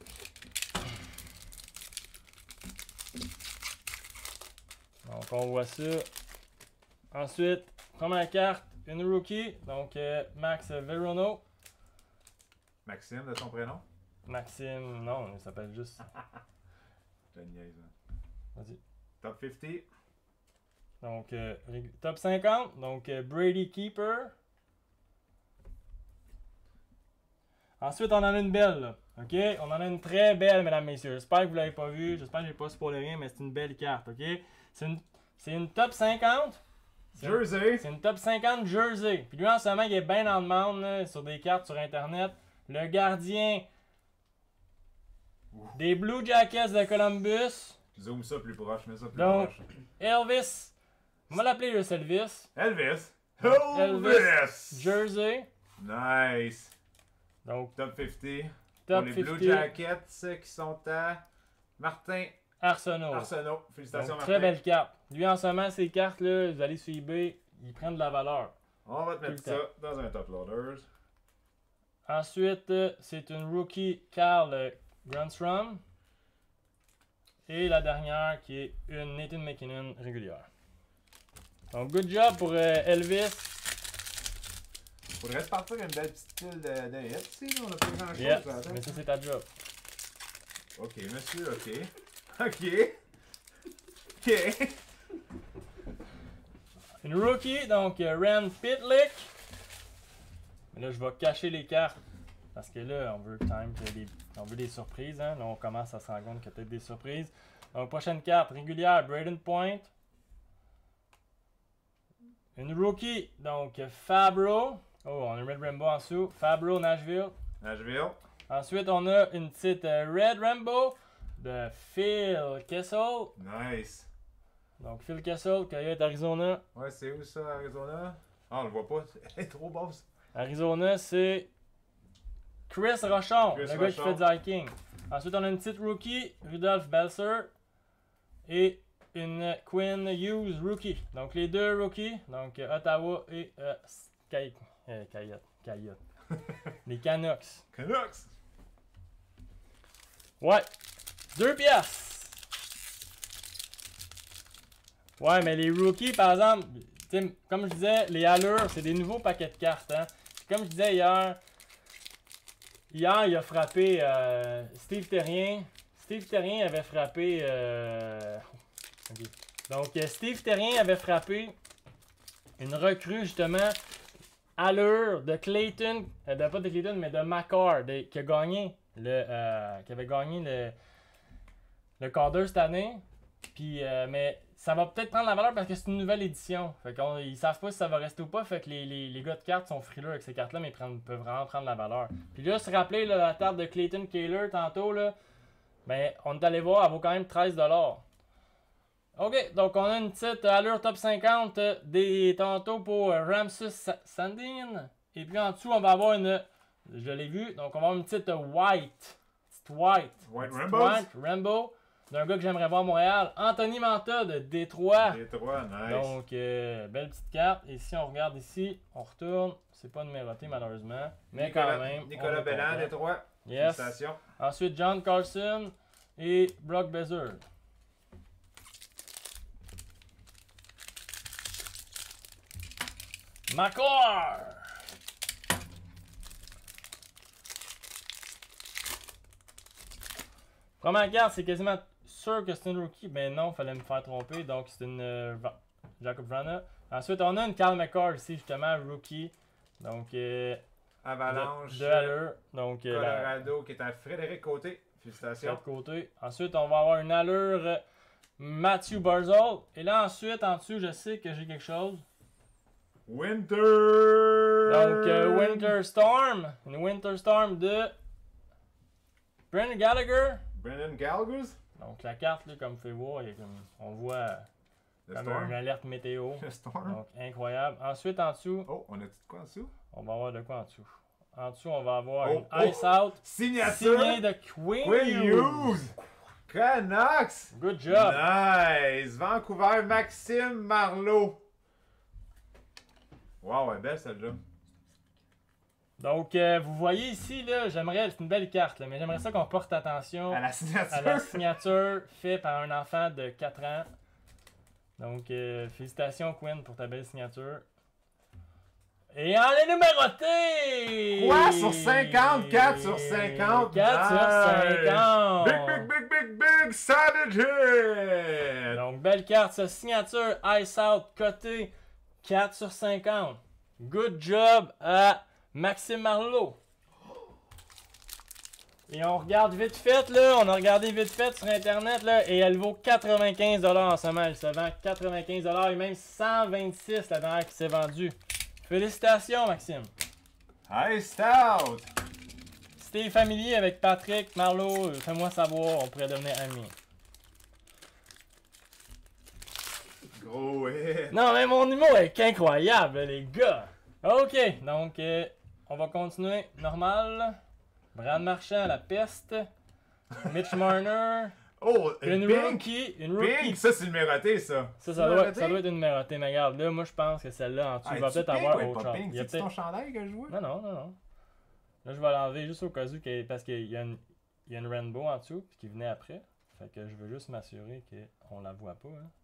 Donc, on voit ça. Ensuite, première carte, une rookie. Donc, Max Verono. Maxime, de son prénom. Maxime, non, il s'appelle juste. Je te niaise, hein. Vas-y. Top 50. Donc, top 50. Donc, Brady Keeper. Ensuite, on en a une belle, là. OK? On en a une très belle, mesdames, messieurs. J'espère que vous l'avez pas vue. J'espère que j'ai pas spoilé rien, mais c'est une belle carte, OK? C'est une top 50. Jersey. C'est une top 50 Jersey. Puis lui, en ce moment, il est bien en demande là, sur des cartes sur Internet. Le gardien des Blue Jackets de Columbus. Zoom ça plus proche, mets ça plus Donc, proche. Elvis. On va l'appeler juste Elvis. Elvis. Elvis. Jersey. Nice. Donc, Top 50. top pour les 50. Blue Jackets qui sont à Martin Arsenault. Arsenault. Félicitations, Donc, Martin. très belle carte. Lui, en ce moment, ces cartes-là, vous allez sur eBay, ils prennent de la valeur. On va te mettre Tout le ça dans un top loaders. Ensuite, c'est une rookie Carl Grundstrom. Et la dernière qui est une Nathan McKinnon régulière. Donc, good job pour Elvis. Faudrait se partir une belle petite pile de hits ici. Là. On a pas grand chose Yeah, là. mais ça, c'est ta job. Ok, monsieur, ok. Ok. Une rookie, donc Rand Pitlick. Mais là, je vais cacher les cartes. Parce que là, on veut quand même qu'il y ait on veut des surprises. Hein? Là, on commence à se rendre compte qu'il y a peut-être des surprises. Donc, prochaine carte régulière, Braden Point. Une rookie, donc Fabro. Oh, on a un Red Rainbow en dessous. Fabro Nashville. Nashville. Ensuite, on a une petite Red Rainbow de Phil Kessel. Nice. Donc, Phil Kessel, Coyote Arizona. Ouais, c'est où ça, Arizona? Ah, on le voit pas. Elle est trop basse. Arizona, c'est Chris Rochon, Chris le gars qui Rochon. fait du hiking. Ensuite, on a une petite rookie, Rudolph Belser. Et une Quinn Hughes rookie. Donc, les deux rookies, donc Ottawa et Coyotes. Les Canucks. Canucks! Ouais. 2 piastres. Ouais, mais les rookies, par exemple, comme je disais, les allures, c'est des nouveaux paquets de cartes. Hein. Comme je disais hier, il a frappé Steve Terrien. Steve Terrien avait frappé... ok. Donc, Steve Terrien avait frappé une recrue, justement, allure de Clayton, pas de Clayton, mais de McCarr, qui a gagné qui avait gagné le Calder cette année. Puis, mais ça va peut-être prendre la valeur parce que c'est une nouvelle édition. Fait qu'ils savent pas si ça va rester ou pas. Fait que les gars de cartes sont frileux avec ces cartes-là, mais ils peuvent vraiment prendre la valeur. Puis là, se rappeler là, la carte de Clayton Keller tantôt, là, ben, on est allé voir, elle vaut quand même 13$. Ok, donc on a une petite allure top 50 des tantôt pour Ramsus Sandin. Et puis en dessous, on va avoir une. Je l'ai vu, donc on va avoir une petite White Rainbow. D'un gars que j'aimerais voir à Montréal, Anthony Manta de Détroit. Détroit, nice. Donc, belle petite carte. Et si on regarde ici, on retourne. C'est pas numéroté malheureusement. Mais quand même. Nicolas Belland, Détroit. Yes. Félicitations. Ensuite, John Carlson et Brock Besser. McCarr! Première carte, c'est quasiment sûr que c'est une rookie. Mais non, il fallait me faire tromper. Donc, c'est une Jacob Vrana. Ensuite, on a une Cal McCarr ici, justement, rookie. Donc, Avalanche. De allure. Donc, Colorado qui est à Frédéric Côté. Félicitations. de côté. Ensuite, on va avoir une allure Matthew Barzal. Et là, ensuite, en dessous, je sais que j'ai quelque chose. Winter! Donc, Winter Storm. Une Winter Storm de Brendan Gallagher. Brendan Gallagher? Donc, la carte, là, comme vous pouvez voir, on voit Le comme Storm? une alerte météo. Le Storm? Donc, incroyable. Ensuite, en dessous, Oh, on a-tu de quoi en dessous? on va avoir de quoi en dessous. En dessous, on va avoir Oh, une Ice Out Signature! signée de Quinn Quinn Hughes. Hughes! Canucks! Good job. Nice! Vancouver, Maxime Marleau. Wow, elle est belle celle-là. Donc, vous voyez ici, là, c'est une belle carte, là, mais j'aimerais ça qu'on porte attention À la signature. à la signature faite par un enfant de 4 ans. Donc, félicitations, Quinn, pour ta belle signature. Et on est numéroté! Quoi? Sur 50? 4 sur 50? 4 sur 50! Big Savage Hit! Donc, belle carte, sa signature Ice Out, côté 4 sur 50. Good job à Maxime Marleau. Et on regarde vite fait, là, on a regardé vite fait sur internet, là, et elle vaut 95$ en ce moment. Elle se vend 95$ et même 126$ la dernière qui s'est vendue. Félicitations, Maxime. Ice Out! Si t'es familier avec Patrick Marleau, fais-moi savoir, on pourrait devenir amis. Gros hit! Non, mais mon humour est incroyable, les gars. Ok, donc on va continuer normal. Brad Marchand, la peste. Mitch Marner. Oh, Une Pink! rookie. Une rookie. Pink, ça c'est numéroté ça! Ça C'est doit numéroté? être une numérotée. Mais regarde, là, moi je pense que celle-là en dessous Ah, va es-tu peut-être Pink avoir ou est autre pas chose. Pink? Il y a C'est-tu ton peut-être- chandail que je vois? Non, non, non, non. Là, je vais l'enlever juste au cas où, parce qu'il y a une rainbow en dessous, puis qui venait après. Fait que je veux juste m'assurer qu'on la voit pas. Hein.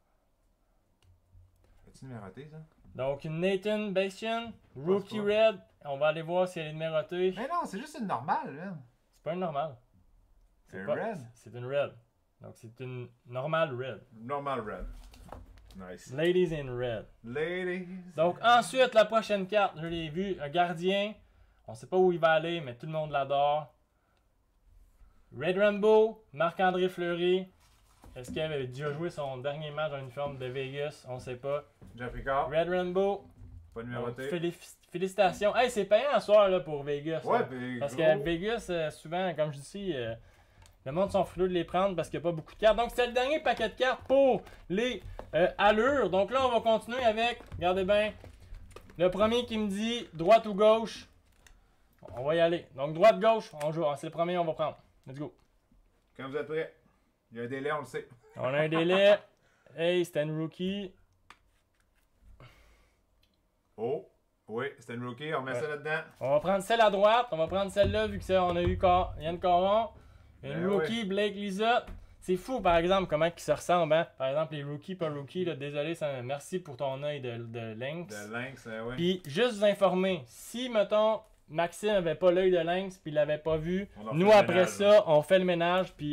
As-tu numéroté ça? Donc, une Nathan Bastian, Rookie pas. Red. On va aller voir si elle est numérotée. Mais non, c'est juste une normale, man! C'est pas une normale. C'est pas- red? C'est une red. Donc, c'est une normale red. Normal red. Nice. Ladies in red. Ladies. Donc, ensuite, la prochaine carte, je l'ai vue. Un gardien. On sait pas où il va aller, mais tout le monde l'adore. Red Rainbow, Marc-André Fleury. Est-ce qu'il avait déjà joué son dernier match en uniforme de Vegas? On sait pas. Jeff Ricard, Red Rainbow. pas Donc, numéroté. félicitations. Hey, c'est payant ce soir là, pour Vegas. Ouais, là. pis Parce gros. qu'à Vegas, souvent, comme je dis, le monde sont frileux de les prendre parce qu'il n'y a pas beaucoup de cartes. Donc, c'est le dernier paquet de cartes pour les allures. Donc là, on va continuer avec, regardez bien, le premier qui me dit droite ou gauche. On va y aller. Donc, droite-gauche, on joue. C'est le premier on va prendre. Let's go. Quand vous êtes prêts, il y a un délai, on le sait. On a un délai. Hey, c'était une rookie. Oh, Oui, c'était une rookie, on met ça là-dedans. On va prendre celle à droite, on va prendre celle-là vu que ça, on a eu Yann Caron. Une Ben rookie, Blake Lizotte. C'est fou, par exemple, comment ils se ressemblent. Hein? Par exemple, les rookies, pas rookies, là, désolé, merci pour ton œil de lynx. De lynx, oui. Puis, juste vous informer, si, mettons, Maxime avait pas l'œil de lynx puis il l'avait pas vu, nous, après ça, on fait le ménage puis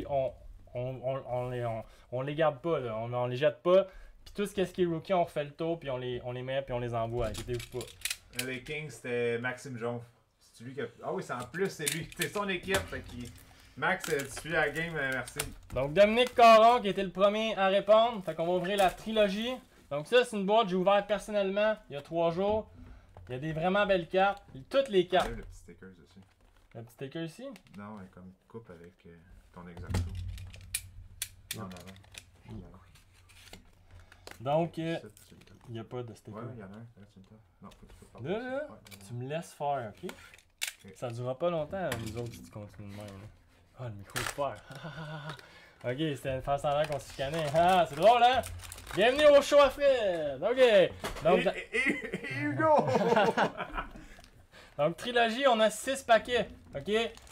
on les garde pas, là. On les jette pas. Puis tout ce qui est rookie, on refait le tour puis on les met puis on les envoie. Inquiétez-vous pas. Les Kings, c'était Maxime Jonf. C'est lui qui a... Ah oui, c'est en plus, c'est lui. C'est son équipe. Fait qu'il... Max, tu suis la game, merci. Donc Dominique Caron qui était le premier à répondre. Fait qu'on va ouvrir la trilogie. Donc ça, c'est une boîte que j'ai ouverte personnellement il y a 3 jours. Il y a des vraiment belles cartes. Toutes les cartes. Le petit sticker aussi. Le petit sticker ici? Non, elle comme coupe avec ton exacto. En avant. Donc, il n'y a pas de sticker. Ouais, il y en a un. Non, faut que tu peux parler. Là, tu me laisses faire, ok? Ça ne durera pas longtemps, nous autres, si tu continues de même. Là. Ah, le micro est faire. Ok, c'était une faire semblant qu'on se chicanait. Ah, c'est drôle, hein? Bienvenue au show à Fred! Ok! Donc, Et Hugo! Donc, trilogie, on a 6 paquets, ok?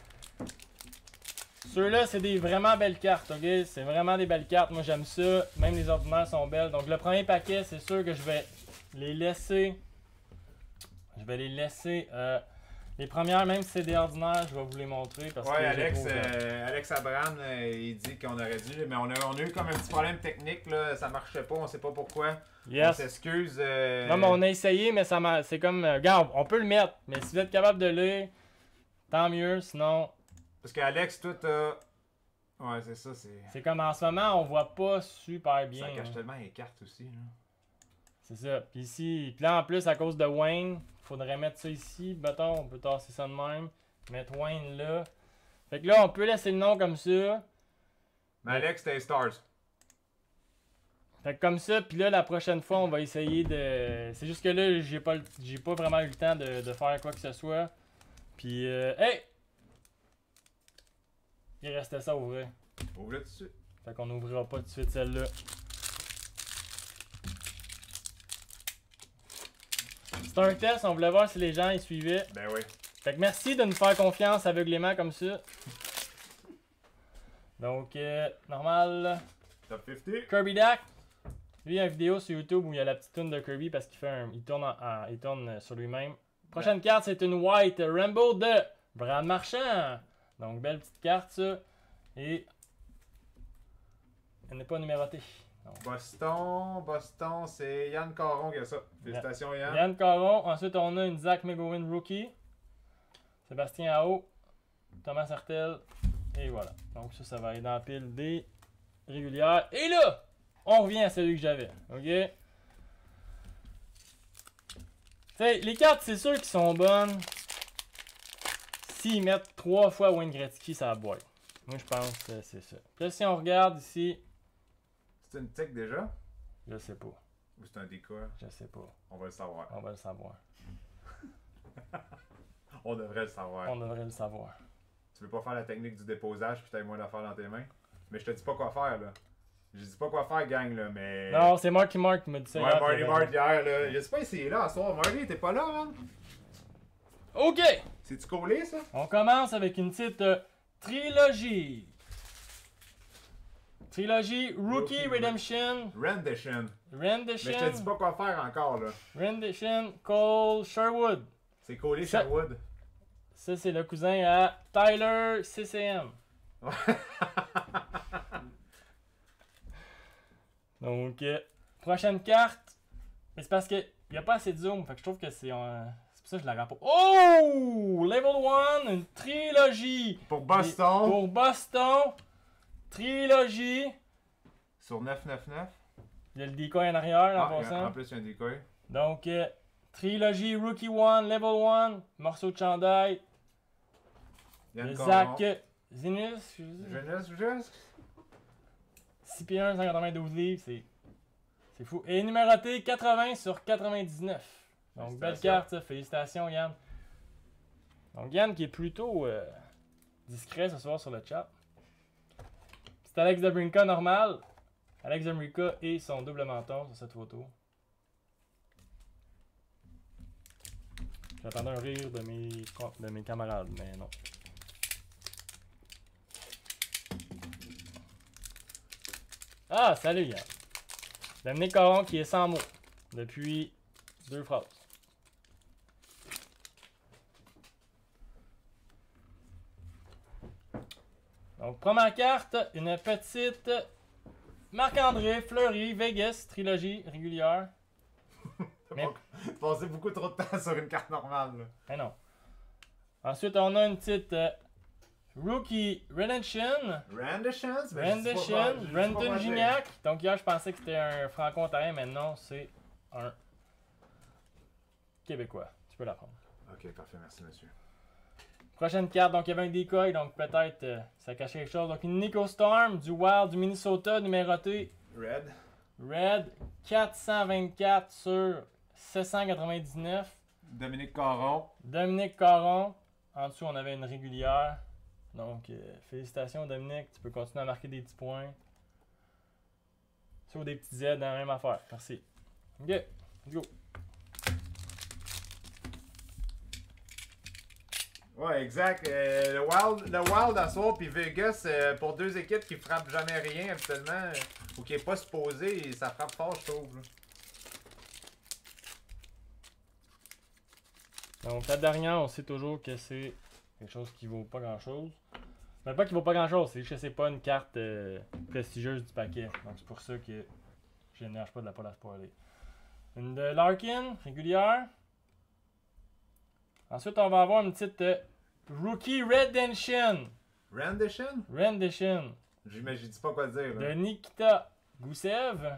Ceux-là, c'est des vraiment belles cartes, ok? C'est vraiment des belles cartes. Moi, j'aime ça. Même les ordinaires sont belles. Donc, le premier paquet, c'est sûr que je vais les laisser. Les premières, même si c'est des ordinaires, je vais vous les montrer. Parce que Alex Abran, il dit qu'on aurait dû, mais on a eu comme un petit problème technique, là, ça marchait pas, on sait pas pourquoi. Yes. On s'excuse. Non, mais on a essayé, mais c'est comme, regarde, on peut le mettre, mais si vous êtes capable de lire, tant mieux, sinon... Parce qu'Alex, toi, t'as... Ouais, c'est ça, c'est... C'est comme en ce moment, on voit pas super bien. Ça cache tellement les cartes aussi, là. C'est ça. Puis ici, là en plus, à cause de Wayne, faudrait mettre ça ici. Mettons, on peut tasser ça de même. Mettre Wayne là. Fait que là, on peut laisser le nom comme ça. Mais Alex, t'es Stars. Fait que comme ça, puis là, la prochaine fois, on va essayer de... C'est juste que là, j'ai pas vraiment eu le temps de faire quoi que ce soit. Puis, hey! Il restait ça à ouvrir. Ouvre-le tout de suite. Fait qu'on n'ouvrira pas tout de suite celle-là. C'est un test, on voulait voir si les gens y suivaient. Ben oui. Fait que merci de nous faire confiance aveuglément comme ça. Donc, normal. Top 50. Kirby Dak. Lui, il y a une vidéo sur YouTube où il y a la petite toune de Kirby parce qu'il il tourne sur lui-même. Prochaine carte, c'est une White Rainbow de Brad Marchand. Donc, belle petite carte, ça. Et elle n'est pas numérotée. Donc. Boston, c'est Yann Caron qui a ça. Félicitations, Yann. Yann Caron. Ensuite, on a une Zach McGowan Rookie. Sébastien Ao. Thomas Sartel. Et voilà. Donc, ça va aller dans la pile des régulières. Et là, on revient à celui que j'avais. Ok? T'sais, les cartes, c'est sûr qu'ils sont bonnes s'ils mettent 3 fois Wayne Gretzky sur la boîte. Moi, je pense que c'est ça. Puis là, si on regarde ici, C'est une tic déjà? je sais pas. Ou c'est un décor? Je sais pas. On va le savoir. On va le savoir. On devrait le savoir. On devrait le savoir. Tu veux pas faire la technique du déposage puis t'as moins d'affaires dans tes mains? Mais je te dis pas quoi faire, là. Je dis pas quoi faire, gang, là, mais... Non, c'est Marky Mark qui m'a dit ça. Ouais, Marty Mart hier, là. Je sais pas s'il est là à soir. Marty, t'es pas là, man? Ok! C'est-tu collé, ça? On commence avec une petite trilogie. Trilogie Rookie Redemption. Rendition. Rendition. Mais je te dis pas quoi faire encore, là. Rendition Cole Sherwood. C'est collé Ça- Sherwood. Ça, c'est le cousin à Tyler CCM. Donc, prochaine carte. Mais c'est parce qu'il n'y a pas assez de zoom. Fait que je trouve que c'est pour ça que je la rapporte. Oh! Level 1, une trilogie. Pour Boston. Pour Boston. Trilogie. Sur 999. Il y a le decoy en arrière en Ah, passant. en plus, il y a un decoy. Donc, trilogie Rookie 1, Level 1, morceau de chandail. Yann Le Caron. Zach Zinus. Jeunesse. 6 pieds 1, 192 livres, c'est fou. Et numéroté 80 sur 99. Donc, belle carte, ça. Félicitations, Yann. Donc, Yann qui est plutôt discret ce soir sur le chat. C'est Alex Debrinka normal. Alex Debrinka et son double menton sur cette photo. J'attendais un rire de mes camarades, mais non. Ah, salut, Yann. Dominique Caron qui est sans mots depuis 2 phrases. Donc, première carte, une petite Marc-André Fleury Vegas trilogie régulière. Mais... Passer beaucoup trop de temps sur une carte normale. Là. Mais non. Ensuite, on a une petite Rookie Redemption. Brendan Gignac. Donc hier, je pensais que c'était un franco-ontarien, mais non, c'est un Québécois. Tu peux la prendre. Ok, parfait, merci monsieur. Prochaine carte, donc il y avait un decoy, donc peut-être ça cachait quelque chose. Donc une Nico Storm du Wild du Minnesota, numéroté Red 424 sur 799. Dominique Caron. En dessous, on avait une régulière. Donc, félicitations Dominique, tu peux continuer à marquer des petits points. Sur des petits Z dans la même affaire. Merci. Ok, go. Ouais, exact. Le Wild à soir puis Vegas, pour 2 équipes qui frappent jamais rien habituellement, ou qui n'est pas supposé, ça frappe fort, je trouve. Là. Donc, la dernière, on sait toujours que c'est quelque chose qui vaut pas grand chose. Mais pas qui vaut pas grand chose, c'est juste que c'est pas une carte prestigieuse du paquet. Donc, c'est pour ça que je n'arrive pas de la spoiler. Une de Larkin, régulière. Ensuite, on va avoir une petite Rookie Redemption. Rendition? Je dis pas quoi dire. De Là. Nikita Gusev.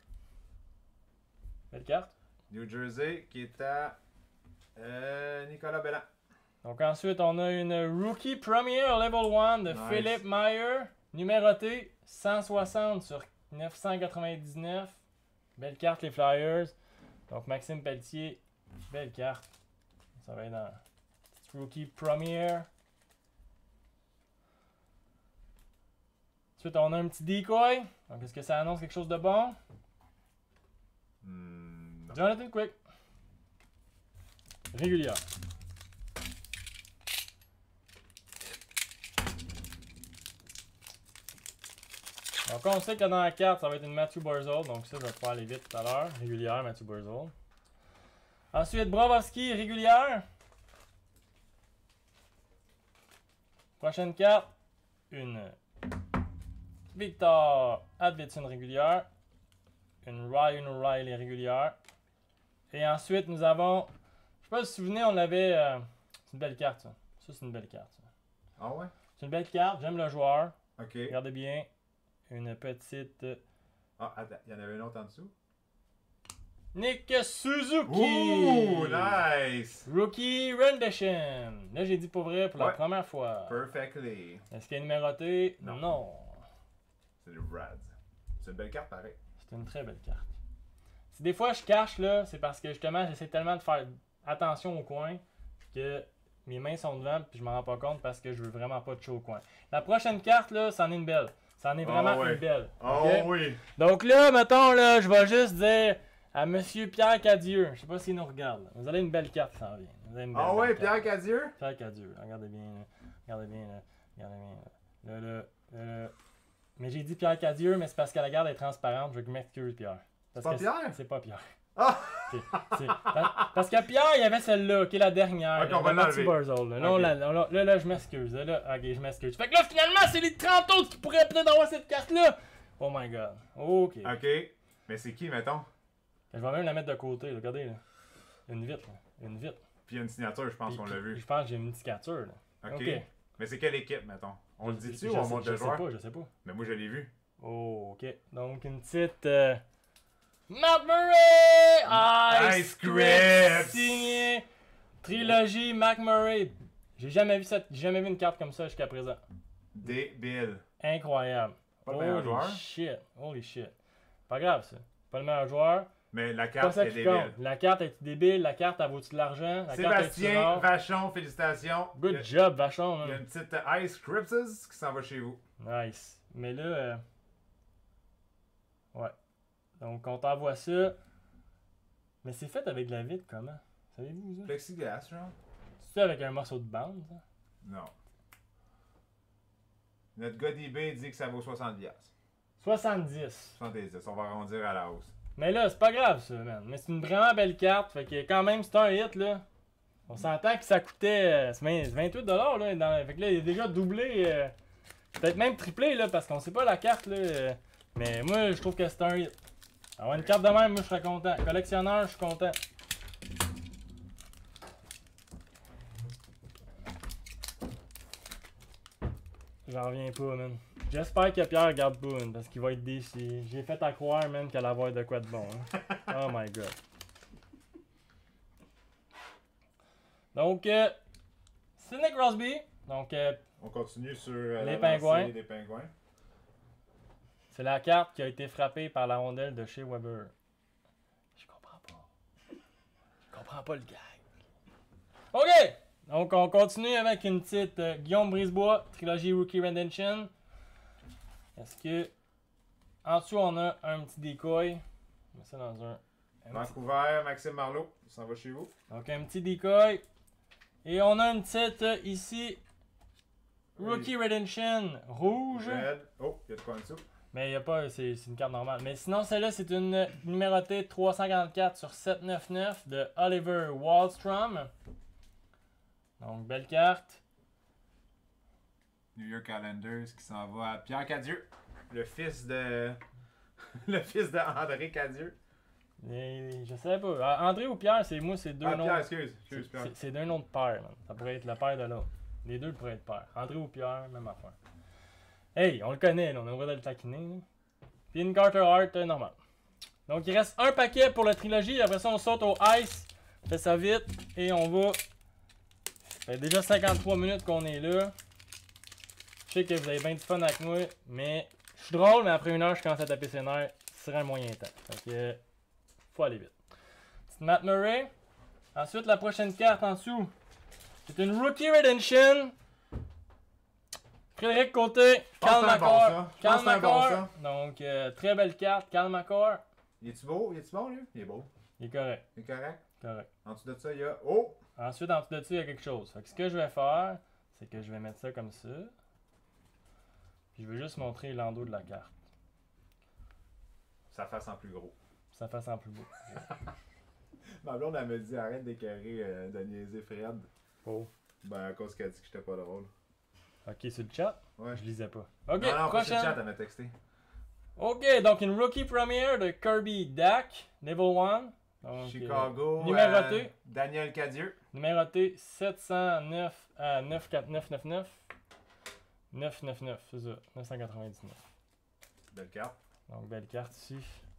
Belle carte. New Jersey qui est à Nicolas Belland. Donc ensuite, on a une Rookie Premier Level 1 de Nice. Philippe Meyer. Numéroté 160 sur 999. Belle carte les Flyers. Donc Maxime Pelletier. Belle carte. Ça va être dans Rookie Premier. Ensuite, on a un petit decoy. Donc, est-ce que ça annonce quelque chose de bon? Non. Jonathan Quick. Régulière. Donc, on sait que dans la carte, ça va être une Matthew Barzal. Donc, ça, je vais pouvoir aller vite tout à l'heure. Régulière, Matthew Barzal. Ensuite, Bobrovski, régulière. Prochaine carte, une Victor Advitson régulière. Une Ryan O'Reilly régulière. Et ensuite, nous avons, je sais pas si vous vous souvenez, on avait, c'est une belle carte ça. Ça, c'est une belle carte ça. Ah ouais? C'est une belle carte, j'aime le joueur. Ok. Regardez bien, une petite Ah, attends, il y en avait une autre en dessous? Nick Suzuki! Ouh, nice! Rookie Rendition! Là, j'ai dit pour vrai pour la Ouais. première fois. Perfectly. Est-ce qu'il est numéroté? Non. Non. C'est le Rads. C'est une belle carte pareil. C'est une très belle carte. Si des fois je cache, là, c'est parce que justement, j'essaie tellement de faire attention au coin que mes mains sont devant puis je m'en rends pas compte parce que je veux vraiment pas de show au coin. La prochaine carte, là, c'en est une belle. C'en est vraiment ouais. une belle. Oh ok? oui! Donc là, mettons, là, je vais juste dire à Monsieur Pierre Cadieux, je sais pas s'il nous regarde, là. Vous avez une belle carte qui s'en vient. Vous avez une belle, Ah ouais, belle Pierre carte. Cadieux? Pierre Cadieux, regardez bien, là. Regardez bien, là. Regardez bien, là. Là. Mais j'ai dit Pierre Cadieux, mais c'est parce que la garde est transparente, je m'excuse, Pierre. Parce C'est pas que Pierre? C'est pas Pierre. Ah! Parce que Pierre, il y avait celle-là, qui est la dernière. Ok, on va de Matthew l'enlever. Barzal, là. Ok. Là, je m'excuse. Là, ok, je m'excuse. Fait que là, finalement, c'est les 30 autres qui pourraient peut-être avoir cette carte-là. Oh my god. Ok. Ok. Mais c'est qui, mettons? Je vais même la mettre de côté, là. Regardez, là. Une vitre, là. Une vitre. Puis il y a une signature, je pense qu'on l'a Puis, vu. je pense que j'ai une signature, là. Ok. Mais c'est quelle équipe, mettons? On le dit-tu Je ou on sais- monte le Je sais joueur? pas, je sais pas. Mais moi, je l'ai vu. Oh, ok. Donc, une petite. Matt Murray! Ice Scripts! Signé. Trilogie Mac Murray. J'ai jamais vu une carte comme ça jusqu'à présent. Débile. Incroyable. Pas le meilleur joueur. Holy shit. Pas grave ça. Pas le meilleur joueur. Mais la Pas carte ça est qui débile. compte. La carte est débile. La carte, elle vaut-tu de l'argent? La carte est-tu Sébastien rare? Vachon, félicitations. Good job, Vachon. Il y a hein. une petite Ice Scripts qui s'en va chez vous. Nice. Mais là, ouais. Donc, on t'envoie ça. Mais c'est fait avec de la vitre, comment? Savez-vous ça? Plexiglas, genre? C'est ça avec un morceau de bande, ça? Non. Notre gars d'eBay dit que ça vaut 70$. 70. 70$, on va arrondir à la hausse. Mais là, c'est pas grave ça, man. Mais c'est une vraiment belle carte. Fait que quand même, c'est un hit, là. On s'entend que ça coûtait 28$, là. Fait que là, il est déjà doublé. Peut-être même triplé, là, parce qu'on sait pas la carte, là. Mais moi, je trouve que c'est un hit. Avoir une carte de même, moi, je serais content. Collectionneur, je suis content. J'en reviens pas, man. J'espère que Pierre regarde pas, man, parce qu'il va être déçu. J'ai fait à croire, man, qu'elle allait avoir de quoi de bon. Hein. Oh my god. Donc, Sidney Crosby. Donc, On continue sur Les pingouins. des pingouins. c'est la carte qui a été frappée par la rondelle de chez Weber. Je comprends pas. Je comprends pas le gag. OK! Donc, on continue avec une petite Guillaume Brisebois, trilogie Rookie Redemption. Est-ce que. En dessous, on a un petit decoy. On met ça dans un. Vancouver, Maxime Marleau, ça va chez vous. Donc, un petit decoy. Et on a une petite ici. Rookie Redemption rouge. Red. Oh, il y a de quoi en dessous. Mais il n'y a pas, c'est une carte normale. Mais sinon, celle-là, c'est une numérotée 344 sur 799 de Oliver Wahlstrom. Donc, belle carte. New York Islanders qui s'en va à Pierre Cadieux, le fils de. le fils de André Cadieux. Et, je sais pas. André ou Pierre, c'est moi, c'est deux noms. Pierre, excuse, Pierre. C'est deux noms de père, man. Ça pourrait être le père de l'autre. Les deux pourraient être père. André ou Pierre, même affaire. Hey, on le connaît, là. On a le droit de le taquiner. Là. Puis une Carter Hart normal. Donc, il reste un paquet pour la trilogie. Après ça, on saute au Ice. On fait ça vite. Et on va. Ça fait déjà 53 minutes qu'on est là. Je sais que vous avez bien du fun avec moi. Mais je suis drôle, mais après une heure, je commence à taper ses nerfs. Ce serait un moyen temps. Fait que. Faut aller vite. Petite Matt Murray. Ensuite, la prochaine carte en dessous. C'est une Rookie Redemption. Frédéric Côté, Cal McCord. Cal McCord. Donc, très belle carte, Cal McCord. Il est-tu beau? Il est-tu bon, lui? Il est beau. Il est correct. Il est correct? Correct. En dessous de ça, il y a. Oh! Ensuite, en dessous de ça, il y a quelque chose. Fait que ce que je vais faire, c'est que je vais mettre ça comme ça. Puis je vais juste montrer l'endos de la carte. Ça fasse en plus gros. Ça fasse en plus beau. Ma blonde, elle me dit arrête d'écœurer de niaiser Fred. Oh. Ben, à cause qu'elle dit que j'étais pas drôle. Ok, sur le chat? Ouais. Je lisais pas. Ok, non, pas sur prochaine. le chat, elle m'a texté. Ok, donc une Rookie Premiere de Kirby Dak, Level 1. Donc, Chicago. numéroté. Daniel Cadieux. Numéroté 709 à 94999. 999, c'est ça. 999. Belle carte. Donc, belle carte ici.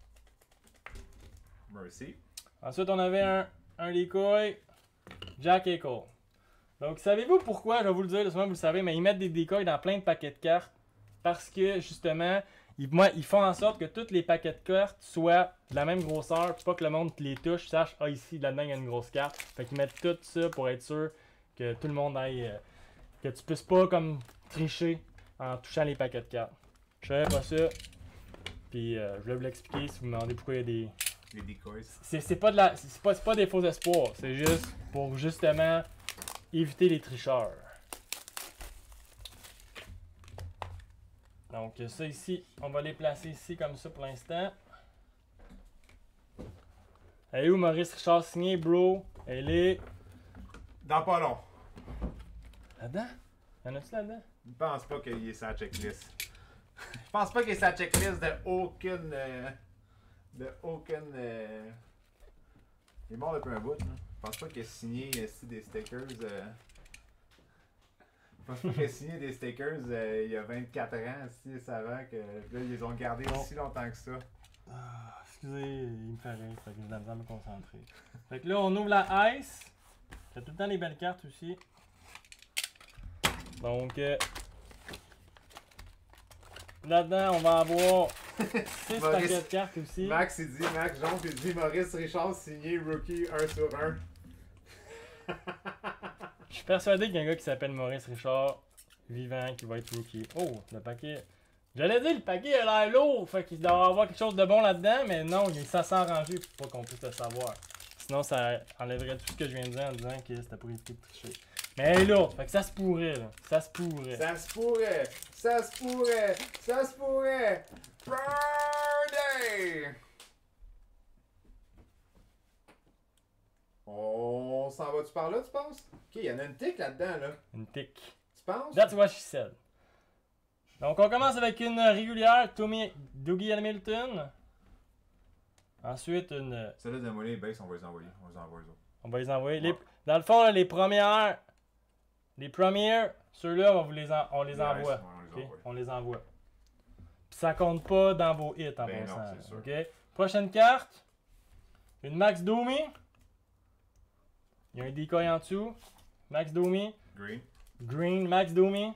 Merci. Ensuite, on avait un decoy, Jack Eichel. Donc, savez-vous pourquoi, je vais vous le dire, souvent vous le savez, mais ils mettent des decoys dans plein de paquets de cartes parce que, justement, ils font en sorte que tous les paquets de cartes soient de la même grosseur, puis pas que le monde qui les touche sache, ah, ici, là-dedans, il y a une grosse carte. Fait qu'ils mettent tout ça pour être sûr que tout le monde aille, que tu puisses pas, comme, tricher en touchant les paquets de cartes. Je savais pas ça, puis je vais vous l'expliquer si vous me demandez pourquoi il y a des... Les decoys. C'est pas des faux espoirs, c'est juste pour justement éviter les tricheurs. Donc ça ici, on va les placer ici comme ça pour l'instant. Elle est où Maurice Richard signé, bro? Elle est... Dans pas long. Là-dedans? Y'en a-tu là-dedans? Je pense pas qu'il est sa checklist. Je pense pas qu'il est sa checklist de aucune... Il est mort depuis un bout. Hein. Je pense pas qu'il a signé des stickers. Je pense pas qu'il a signé des stickers il y a 24 ans, avant que là, ils les ont gardés aussi longtemps que ça. Ah, excusez, il me fait rire, fait que j'ai de la misère à me concentrer. Fait que là, on ouvre la Ice. Il y a tout le temps les belles cartes aussi. Donc, là-dedans, on va avoir 6 paquets de cartes aussi. Max Jean, il dit Maurice Richard signé rookie 1 sur 1. Je suis persuadé qu'il y a un gars qui s'appelle Maurice Richard, vivant, qui va être rookie. Oh, le paquet. J'allais dire, le paquet a l'air lourd, fait qu'il doit y avoir quelque chose de bon là-dedans, mais non, ça s'est arrangé pour pas qu'on puisse le savoir. sinon ça enlèverait tout ce que je viens de dire en disant que c'était pour éviter de tricher. Mais elle est lourde, fait que ça se pourrait, là. Ça se pourrait. Ça se pourrait! Ça se pourrait! Ça se pourrait! Birthday! On s'en va-tu par là, tu penses? Ok, il y en a une tic là-dedans, là. Une tic. Tu penses? That's what she said. Donc on commence avec une régulière, Dougie Hamilton. Ensuite une... Celle-là de les base, on va les envoyer. On les envoie aux autres. On va les envoyer. Ouais. Dans le fond, là, les premières, ceux-là, on les envoie. Ouais, on les Ok? envoie. On les envoie. Puis ça compte pas dans vos hits en Ben passant. non, là, c'est sûr. ok? Prochaine carte. Une Max Domi. Il y a un decoy en dessous. Max Domi. Green. Green Max Domi.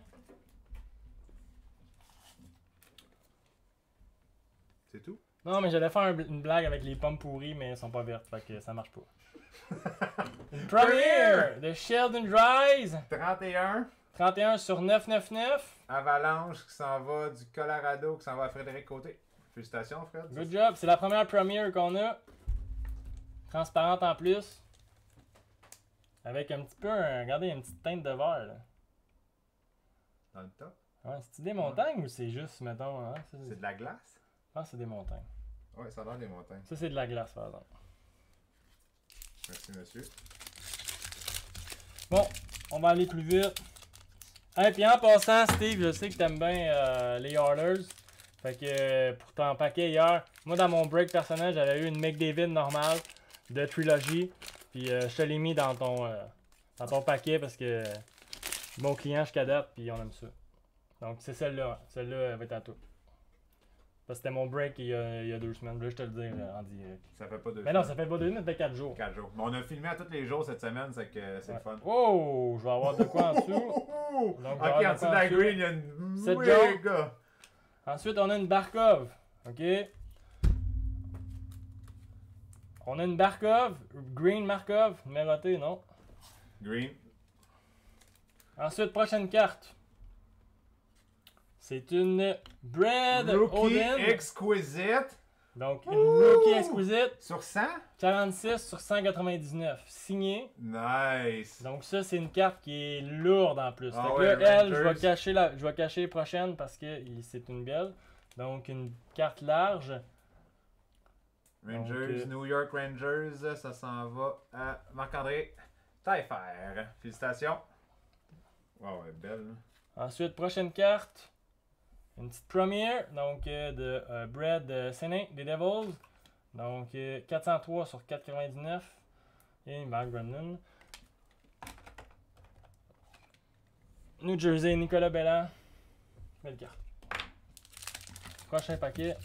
C'est tout? Non, mais j'allais faire une blague avec les pommes pourries, mais elles sont pas vertes, fait que ça marche pas. Une première de Sheldon Dries. 31. 31 sur 999. Avalanche qui s'en va du Colorado, qui s'en va à Frédéric Côté. Félicitations, Fred. Good job. C'est la première premiere qu'on a. Transparente en plus. Avec un petit peu, regardez, une petite teinte de vert. Là. Dans le top. Ouais, c'est-tu des montagnes ou c'est juste, mettons... Hein, C'est de la glace? Je pense que c'est des montagnes. Ouais, ça a l'air des montagnes. Ça, c'est de la glace, par exemple. Merci, monsieur. Bon, on va aller plus vite. Et puis en passant, Steve, je sais que t'aimes bien les Oilers. Fait que pour ton paquet hier, moi dans mon break personnel, j'avais eu une McDavid normale de Trilogy. Puis je te l'ai mis dans ton paquet parce que bon client jusqu'à date, puis on aime ça. Donc c'est celle-là. Celle-là, elle va être à toi. Parce que c'était mon break il y a 2 semaines. Là, je te le dis en direct. Ça fait pas 2 Mais non, ça fait pas 2 semaines, ça fait 4 jours. 4 jours. Mais on a filmé à tous les jours cette semaine, c'est que c'est Ouais. le fun. Oh, je vais avoir de quoi en dessous. Donc, Ok, en dessous de la green, il y a une Cette méga. Ensuite, on a une Barkov. OK? On a une Barkov. Green Markov. Numéroté, non? Green. Ensuite, prochaine carte. C'est une Bread Rookie Odin. exquisite. Donc, une Rookie Exquisite. Sur 100? 46 sur 199. Signée. Nice. Donc, ça, c'est une carte qui est lourde en plus. Ah Fait que ouais, là, elle, Rangers. je vais cacher les prochaines parce que c'est une belle. Donc, une carte large. Rangers, Donc, New York Rangers, ça s'en va à Marc-André Taillefer. Félicitations. Wow, elle est belle. Hein? Ensuite, prochaine carte. Une petite première, donc de Brad Séné des Devils. Donc 403 sur 499. Et Mark Brandon. New Jersey, Nicolas Bellan. Belle carte. Prochain paquet.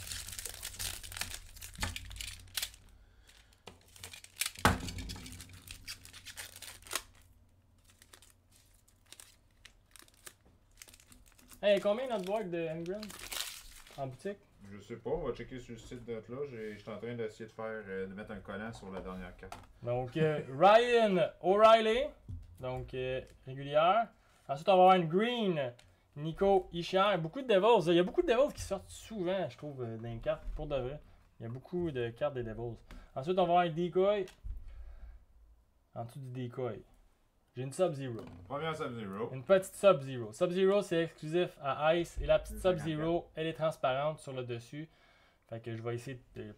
Hey, combien notre boîte de Engren en boutique? Je sais pas, on va checker sur le site de là. Je suis en train d'essayer de faire de mettre un collant sur la dernière carte. Donc Ryan O'Reilly, donc régulière. Ensuite, on va avoir une Green, Nico Hischier. Beaucoup de Devils. Il y a beaucoup de Devils qui sortent souvent, je trouve, dans les cartes, pour de vrai. Il y a beaucoup de cartes des Devils. Ensuite, on va avoir un Decoy. En dessous du Decoy. J'ai une Sub-Zero. Première Sub-Zero. Une petite Sub-Zero. Sub-Zero, c'est exclusif à Ice. Et la petite 254. Sub-Zero, elle est transparente sur le dessus. Fait que je vais essayer de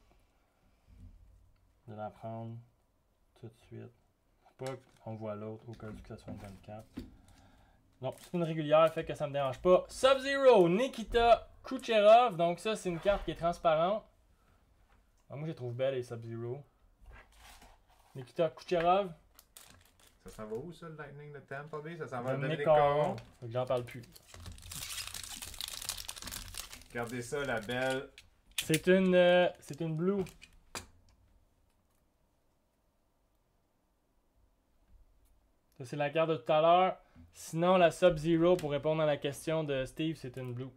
la prendre tout de suite. Pour pas qu'on voit l'autre au cas où que ça soit une bonne carte. Non, c'est une régulière, fait que ça me dérange pas. Sub-Zero, Nikita Kucherov. Donc ça, c'est une carte qui est transparente. Ah, moi, je les trouve belles, les Sub-Zero. Nikita Kucherov. Ça s'en va où ça, le Lightning de Tampa Bay? Ça s'en va à Dominique Dominique Caron. Caron. Fait que j'en parle plus. Regardez ça, la belle. C'est une Blue. Ça, c'est la carte de tout à l'heure. Sinon, la Sub-Zero, pour répondre à la question de Steve, c'est une Blue.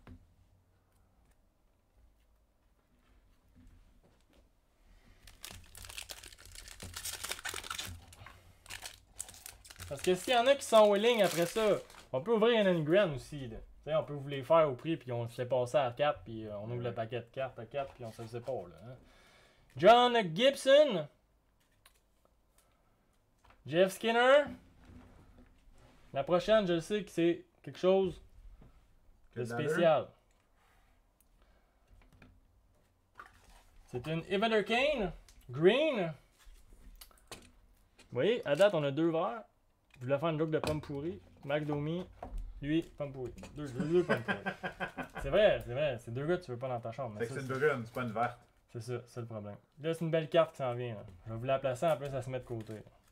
Parce que s'il y en a qui sont willing après ça, on peut ouvrir un Engren aussi. Là. T'sais, on peut vous les faire au prix, puis on se fait passer à 4, puis on ouvre le paquet de cartes à 4, puis on se le sait pas. Là, hein. John Gibson. Jeff Skinner. La prochaine, je le sais que c'est quelque chose de spécial. C'est une Evander Kane. Green. Vous voyez, à date, on a 2 verts. Je voulais faire une joke de pomme pourrie. Max Domi, lui, pomme pourrie. Deux pommes pourries. C'est vrai. C'est 2 gars que tu veux pas dans ta chambre. Fait que c'est une brune, c'est pas une verte. C'est ça, c'est le problème. Là, c'est une belle carte qui s'en vient. Là. Je vais vous la placer, en plus, elle se met de côté.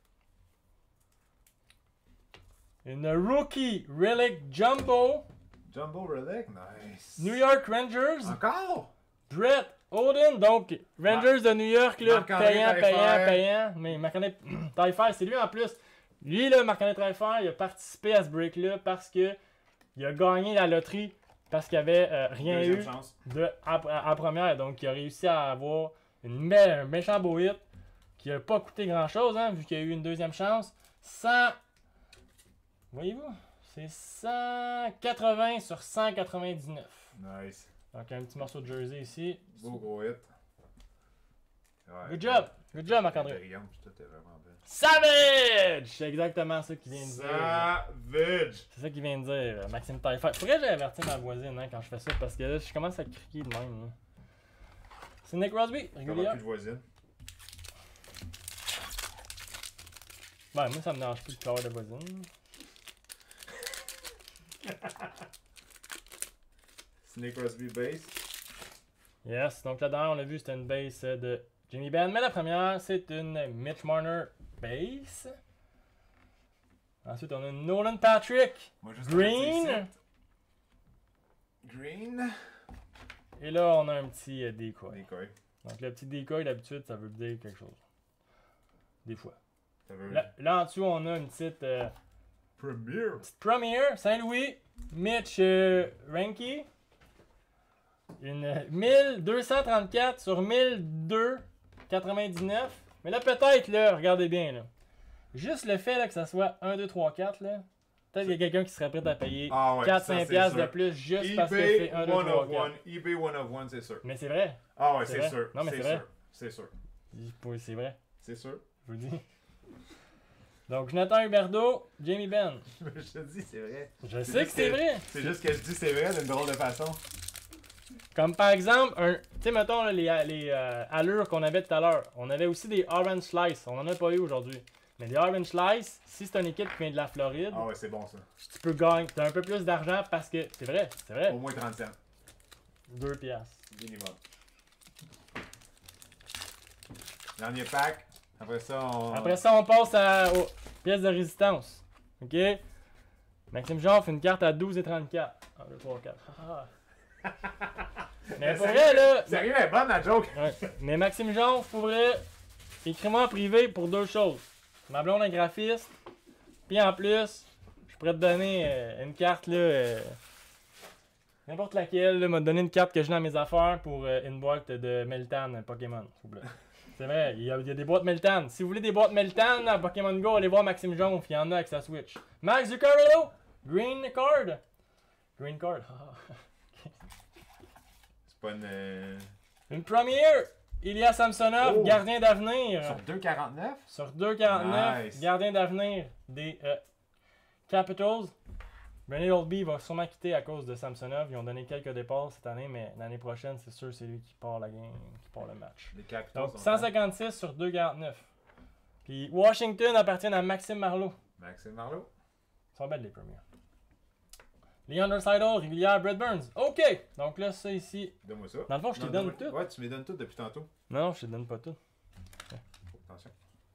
Une Rookie Relic Jumbo. Jumbo Relic, nice. New York Rangers. Encore? Brett Oden. Donc, Rangers de New York, là, Marc-André payant. Mais Marc-André Taillefer, c'est lui en plus. Lui, là, Marc-André Taillefer, il a participé à ce break-là parce que il a gagné la loterie parce qu'il avait rien Deuxième eu chance. à première. Donc, il a réussi à avoir un méchant beau hit qui n'a pas coûté grand-chose, hein, vu qu'il y a eu une deuxième chance. Voyez-vous? C'est 180 sur 199. Nice. Donc, un petit morceau de jersey ici. Beau gros hit. Ouais, Good job, Marc-André. brillante, puis tout est vraiment belle. Savage! C'est exactement ça qu'il vient de dire. Savage! C'est ça qu'il vient de dire, Maxime Taillefer. Faudrait que j'aille avertir ma voisine quand je fais ça, parce que là, je commence à crier de même. Là. C'est Nick Crosby, Comment régulier. plus de voisine? Ouais, moi, ça me dérange plus de avoir de voisine. Snake Crosby base. Yes, donc la dernière, on a vu, c'était une base de Jamie Benn. Mais la première, c'est une Mitch Marner base. Ensuite, on a une Nolan Patrick. Moi, juste Green. Green. Et là, on a un petit decoy. Decoy. Donc le petit decoy, d'habitude, ça veut dire quelque chose. Des fois. Ça veut... Là en dessous, on a une petite Premier. Saint-Louis, Mitch Ranky. Une 1234 sur 1299. Mais là, peut-être, là, regardez bien, là. Juste le fait là, que ça soit 1, 2, 3, 4, là. Peut-être qu'il y a quelqu'un qui serait prêt à payer 4-5$ piastres de plus juste parce que c'est 1, 2, 3, 4. eBay one of one, c'est sûr. Mais c'est vrai. Ah ouais, C'est c'est vrai. sûr. Non, mais c'est vrai. C'est sûr. C'est vrai. C'est sûr. Je vous le dis. Donc, Jonathan Huberdeau, Jamie Benn. Je te dis, c'est vrai. Je sais que c'est vrai. C'est juste que je dis c'est vrai d'une drôle de façon. Comme par exemple, tu sais, mettons là, les allures qu'on avait tout à l'heure. On avait aussi des Orange Slice. On en a pas eu aujourd'hui. Mais les Orange Slice, si c'est une équipe qui vient de la Floride, Ah ouais, c'est bon ça. tu peux gagner. T'as un peu plus d'argent parce que. C'est vrai. Au moins 30 cents. 2 piastres. Minimum. Dernier pack. Après ça, on passe aux pièces de résistance. Ok? Maxime Jean fait une carte à 12 et 34. 1, 2, 3, 4. Mais pour vrai, là. Sérieux, elle est bonne la joke. Ouais. Mais Maxime Jean, pour vrai, écris-moi en privé pour 2 choses. Ma blonde est graphiste. Puis en plus, je pourrais te donner une carte là. N'importe laquelle, là, m'a donné une carte que j'ai dans mes affaires pour une boîte de Meltan Pokémon, s'il vous plaît. C'est vrai, il y a des boîtes Meltan. Si vous voulez des boîtes Meltan à Pokémon Go, allez voir Maxime Jean, il y en a avec sa Switch. Max Zuccarello, Green Card. Green Card. C'est pas une. Une première, Ilya Samsonov, Oh. gardien d'avenir. Sur 2,49? Sur 2,49, Nice. gardien d'avenir des Capitals. Brennan Oldby va sûrement quitter à cause de Samsonov. Ils ont donné quelques départs cette année, mais l'année prochaine, c'est sûr, c'est lui qui part la game, qui part le match. Les Capitals. Donc 156 sur 2,49. Puis Washington appartient à Maxime Marleau. Maxime Marleau. Ils sont belles les premières. Les Undersided, régulière, Brett Burns. OK! Donc là, ça ici. Donne-moi ça. Dans le fond, je te Non, donne donne-moi- tout. Ouais, tu me les donnes toutes depuis tantôt. Non, je te donne pas tout. Attention.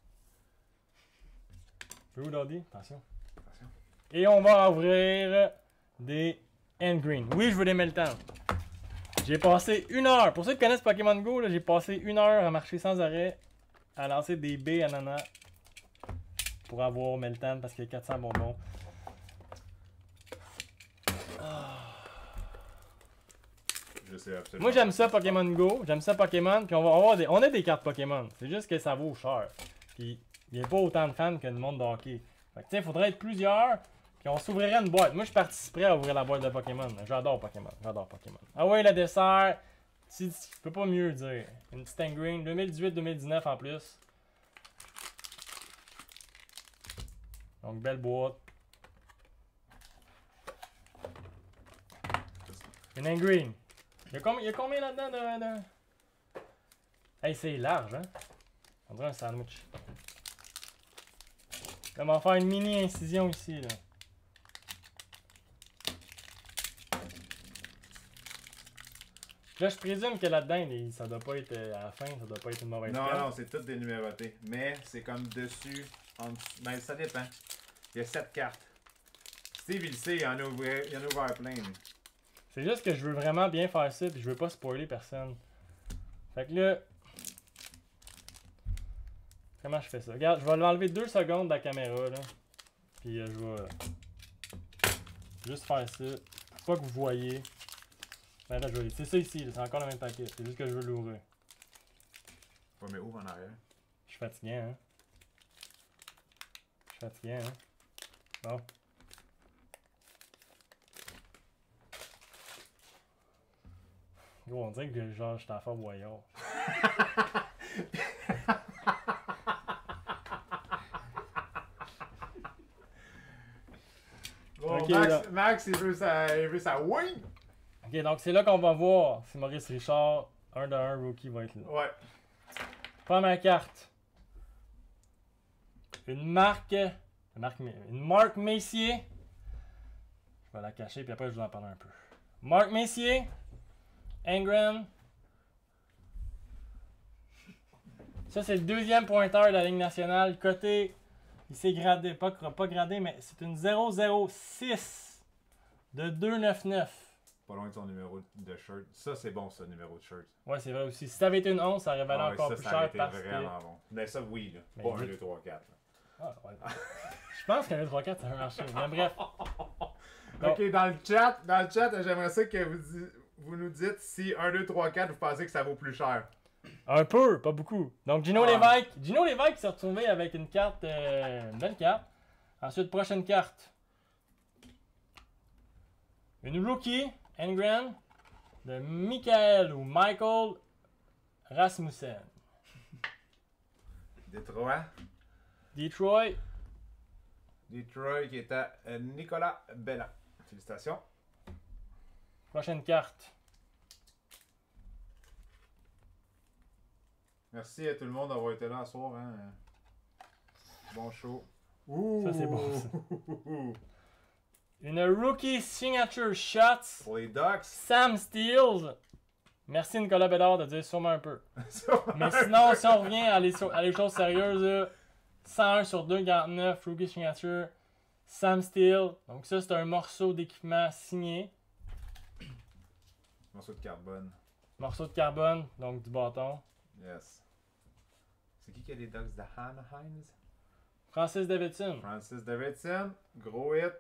Je vous l'ai dit. Attention. Attention. Et on va ouvrir des End Green. Oui, je veux des Meltan. J'ai passé 1 heure. Pour ceux qui connaissent Pokémon Go, là, j'ai passé 1 heure à marcher sans arrêt, à lancer des baies ananas pour avoir Meltan parce qu'il y a 400 bonbons. Je sais absolument. Moi, j'aime ça Pokémon Go. J'aime ça Pokémon. Puis on va avoir on a des cartes Pokémon. C'est juste que ça vaut cher. Puis il n'y a pas autant de fans que de monde de hockey. Fait que tu sais, il faudrait être plusieurs. Puis on s'ouvrirait une boîte. Moi, je participerais à ouvrir la boîte de Pokémon. J'adore Pokémon. J'adore Pokémon. Ah ouais, le dessert. Tu peux pas mieux dire. Une petite Green 2018-2019 en plus. Donc, belle boîte. Une green. Il y a combien là-dedans de... Hey, c'est large, hein? On dirait un sandwich. On va faire une mini incision ici, là. Là, je présume que là-dedans, ça doit pas être à la fin, ça doit pas être une mauvaise Non, perte. non, c'est tout dénuméroté. Mais c'est comme dessus, en dessous. Ben, ça dépend. Il y a 7 cartes. Steve, il le sait, il en a ouvert plein. Lui. C'est juste que je veux vraiment bien faire ça, puis je veux pas spoiler personne. Fait que là... Comment je fais ça? Regarde, je vais l'enlever 2 secondes de la caméra, là. Puis je vais... juste faire ça. Pour pas que vous voyez. Ben là, c'est ça ici, c'est encore le même paquet. C'est juste que je veux l'ouvrir. Ouais, mais ouvre en arrière. Je suis fatigué, hein? Je suis fatigué, hein? Bon. Gros, on dirait que genre, je suis en Fort Boyard. Bon, Ok, Max, il veut sa wing! Ok, donc c'est là qu'on va voir si Maurice Richard, 1 de 1 rookie, va être là. Ouais. Première carte. Une marque Messier. Je vais la cacher puis après je vais en parler un peu. Marc Messier. Ingram. Ça c'est le deuxième pointeur de la Ligue nationale. Côté, il s'est gradé, pas gradé, mais c'est une 006 de 299. Pas loin de son numéro de shirt. Ça, c'est bon, ça, numéro de shirt. Ouais, c'est vrai aussi. Si ça avait été une 11, ça aurait valu encore plus ça cher aurait été parce vraiment que... bon. Mais ça, oui, là. Mais Pas 1, oui. 2, 3, 4. Ah, ouais. Je pense qu'un 3-4, ça va marcher. Mais bref. Ok, dans le chat, j'aimerais ça que vous nous dites si 1, 2, 3, 4, vous pensez que ça vaut plus cher. Un peu, pas beaucoup. Donc Gino Ah. Lévesque. Gino Lévesque s'est retrouvé avec une carte, une belle carte. Ensuite, prochaine carte. Une rookie, Engren, de Michael Rasmussen. Détroit. Detroit. Detroit qui est à Nicolas Bella. Félicitations. Prochaine carte. Merci à tout le monde d'avoir été là ce soir. Hein. Bon show. Ouh. Ça, c'est bon, ça. Une rookie signature shots. Pour les Ducks. Sam Steele. Merci Nicolas Bédard de dire sûrement un peu. Mais sinon, si on revient à les choses sérieuses, là, 101 sur 249, rookie signature, Sam Steele. Donc ça, c'est un morceau d'équipement signé. Morceau de carbone. Morceau de carbone, donc du bâton. Yes. C'est qui a les Ducks de Anaheim? Francis Davidson. Francis Davidson. Gros hit.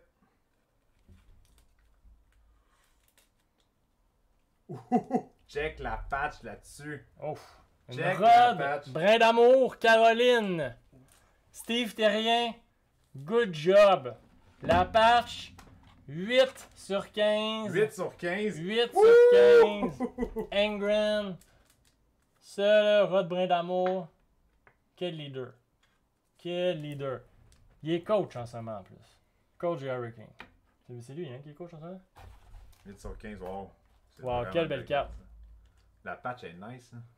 Ouh, check la patch là-dessus. Ouf. Une Check la Rod, patch. Brin d'amour, Caroline. Steve Terrien, good job. La patch, 8 sur 15. 8 sur 15. 8 sur 15. Engren. Seul Rod Brin d'amour. Quel leader. Quel leader. Il est coach en ce moment en plus. Coach du Hurricane. C'est lui hein, qui est coach en ce moment? 8 sur 15, wow. C'est Wow, vraiment quelle une belle carte. ça. La patch est nice. Hein?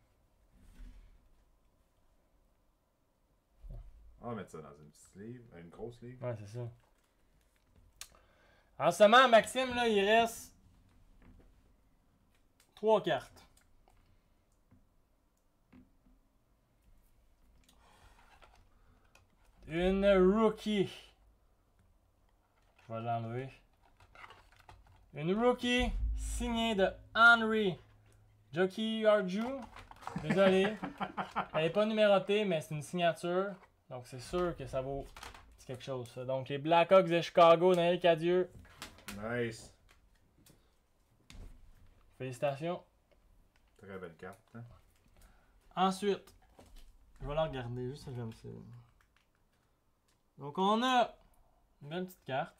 On va mettre ça dans une petite sleeve, une grosse sleeve. Ouais, c'est ça. En ce moment, Maxime, là, il reste 3 cartes. Une rookie. Je vais l'enlever. Une rookie signée de Henry Jockey Arju. Désolé. Elle n'est pas numérotée, mais c'est une signature. Donc c'est sûr que ça vaut quelque chose. Ça. Donc les Blackhawks de Chicago, Noël Cadieux. Nice. Félicitations. Très belle carte. Hein? Ensuite, je vais la regarder juste comme ça. Donc on a une belle petite carte.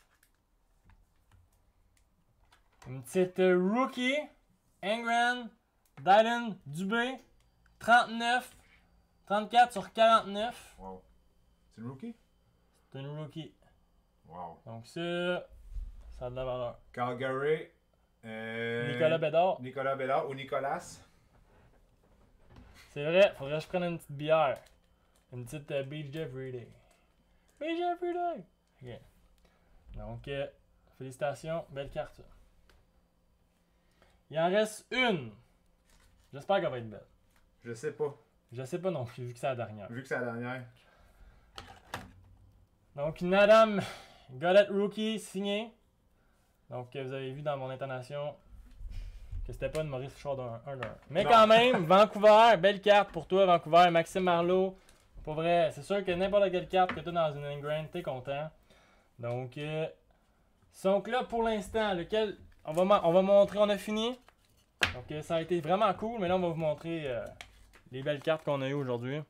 Une petite rookie. Engren, Dylan Dubé. 34 sur 49. Wow. C'est une rookie? C'est une rookie. Wow. Donc ça a de la valeur. Calgary. Nicolas Bédard. Nicolas Bédard ou Nicolas. C'est vrai, faudrait que je prenne une petite bière. Une petite Beach Everyday. Beach Everyday! Ok. Donc, félicitations, belle carte. Ça. Il en reste une. J'espère qu'elle va être belle. Je sais pas. Je sais pas non plus, vu que c'est la dernière. Vu que c'est la dernière. Donc, une Adam Godet Rookie signée. Donc, vous avez vu dans mon intonation que c'était pas une Maurice Richard d'un 1. Mais Non. quand même, Vancouver, belle carte pour toi, Vancouver. Maxime Marleau. Pour vrai, c'est sûr que n'importe quelle carte que tu as dans une Ingrain, t'es content. Donc, là pour l'instant, lequel on va montrer, on a fini. Donc, ça a été vraiment cool, mais là, on va vous montrer les belles cartes qu'on a eues aujourd'hui.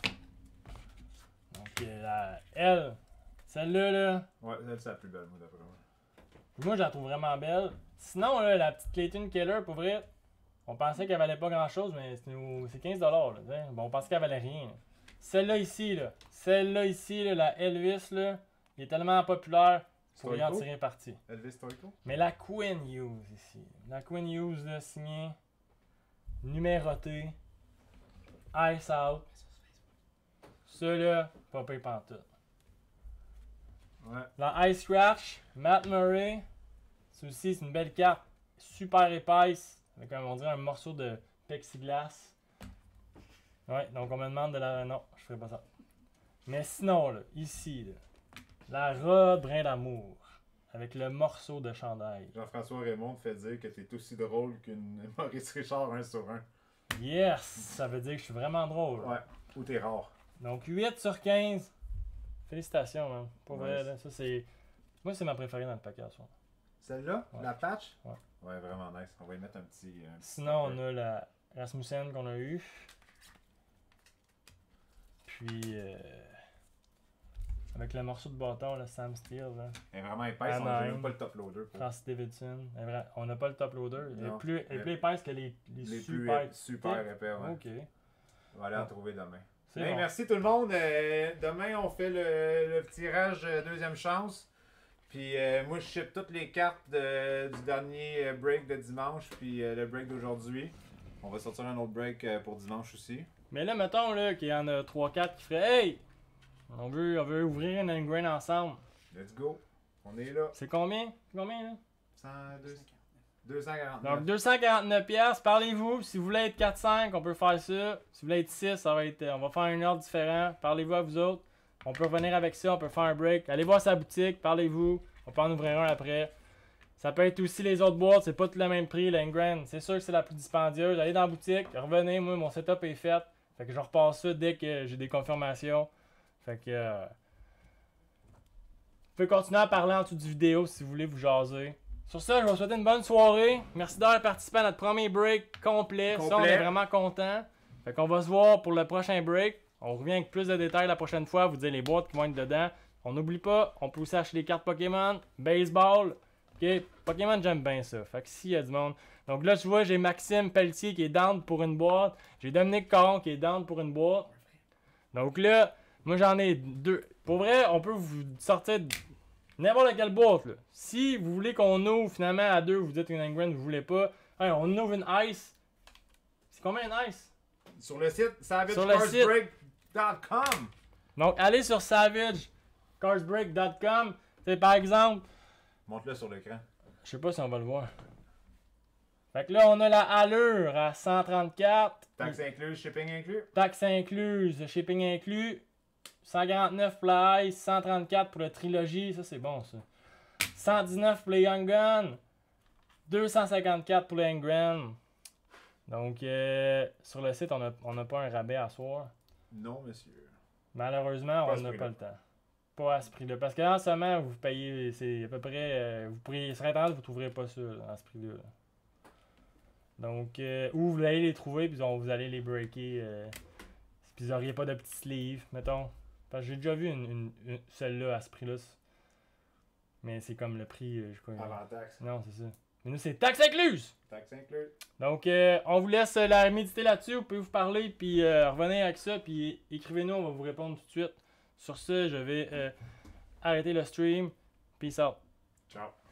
Donc, elle, celle-là, là, Ouais, elle, c'est la plus belle, moi, d'après moi. moi, je la trouve vraiment belle. Sinon, là, la petite Clayton Keller, pour vrai, on pensait qu'elle valait pas grand-chose, mais c'est 15$. Là, bon, on pensait qu'elle valait rien. Là. Celle-là ici, là, la Elvis, là, il est tellement populaire pour y en Stoico? tirer parti. Elvis Stoico? Mais la Quinn Hughes ici. La Quinn Hughes, là, signée, numérotée, Ice Out. Ça, là, pas payé pantoute. Ouais. La Ice Scratch, Matt Murray. Ça aussi, c'est une belle carte, super épaisse, avec on dirait un morceau de plexiglas. Ouais, donc on me demande de la... Non, je ferai pas ça. Mais sinon, là, ici, là, la robe brin d'amour, avec le morceau de chandail. Jean-François Raymond te fait dire que t'es aussi drôle qu'une Maurice Richard 1 sur 1. Yes! Ça veut dire que je suis vraiment drôle. Ouais. Ou t'es rare. Donc 8 sur 15. Félicitations, man. Pour vrai, Nice. là, ça c'est... Moi, c'est ma préférée dans le paquet à soir. Celle-là? Ouais. La patch? Ouais. Ouais, vraiment nice. On va y mettre un petit Sinon, on a la Rasmussen qu'on a eue. Puis, avec le morceau de bâton, le Sam Steele, là. Elle est vraiment épaisse, on n'a même pas le top loader. Pour Francis Davidson. On n'a pas le top loader. Elle est Non. plus épaisse que les les super. plus super épais. Ouais. Ok. On va aller en trouver demain. C'est Hey, bon. merci tout le monde. Demain, on fait le tirage deuxième chance. Puis moi, je ship toutes les cartes du dernier break de dimanche. Puis le break d'aujourd'hui. On va sortir un autre break pour dimanche aussi. Mais là, mettons là, qu'il y en a 3-4 qui feraient Hey! On veut ouvrir une Ingrain ensemble. Let's go. On est là. C'est combien? Combien là? 102, 249. Donc 249$, parlez-vous. Si vous voulez être 4-5, on peut faire ça. Si vous voulez être 6, ça va être. On va faire un ordre différent. Parlez-vous à vous autres. On peut revenir avec ça, on peut faire un break. Allez voir sa boutique, parlez-vous. On peut en ouvrir un après. Ça peut être aussi les autres boîtes, c'est pas tout le même prix, l'Ingrain. C'est sûr que c'est la plus dispendieuse. Allez dans la boutique, revenez, moi mon setup est fait. Fait que je repasse ça dès que j'ai des confirmations. Fait que. Vous pouvez continuer à parler en dessous du vidéo si vous voulez vous jaser. Sur ça, je vais vous souhaiter une bonne soirée. Merci d'avoir participé à notre premier break complet. Ça, on est vraiment content. Fait qu'on va se voir pour le prochain break. On revient avec plus de détails la prochaine fois. Vous dire les boîtes qui vont être dedans. On n'oublie pas, on peut aussi acheter des cartes Pokémon, baseball. Ok, Pokémon, j'aime bien ça. Fait que s'il y a du monde. Donc là, tu vois, j'ai Maxime Pelletier qui est down pour une boîte. J'ai Dominique Caron qui est down pour une boîte. Donc là, moi j'en ai deux. Pour vrai, on peut vous sortir n'importe quelle boîte. Là. Si vous voulez qu'on ouvre finalement à deux, vous dites une Ingrain, vous voulez pas. Hey, on ouvre une Ice. C'est combien une Ice? Sur le site Sur le site. savagecarsbreak.com. Donc allez sur savagecarsbreak.com. C'est par exemple. Montre-le sur l'écran. Je sais pas si on va le voir. Fait que là, on a la allure à 134. Taxe incluse, shipping inclus. Taxe incluse, shipping inclus. 149 pour la Ice, 134 pour la trilogie. Ça, c'est bon, ça. 119 pour les Young Gun. 254 pour les Ingrain. Donc, sur le site, on n'a pas un rabais à soir. Non, monsieur. Malheureusement, Pas à on ce n'a prix-là. pas le temps. Pas à ce prix-là. Parce que en ce moment, vous payez, c'est à peu près. Vous pourriez, sur Internet, vous ne trouverez pas ça là, à ce prix-là. Là. Donc, ou vous allez les trouver, puis vous allez les breaker. Puis vous n'auriez pas de petits sleeves, mettons. Parce que j'ai déjà vu celle-là à ce prix-là. Mais c'est comme le prix. Je crois. Avant taxe. Non, c'est ça. Mais nous, c'est taxe incluse! Taxe incluse. Donc, on vous laisse la méditer là-dessus. Vous pouvez vous parler, puis revenir avec ça, puis écrivez-nous, on va vous répondre tout de suite. Sur ce, je vais arrêter le stream. Peace out. Ciao.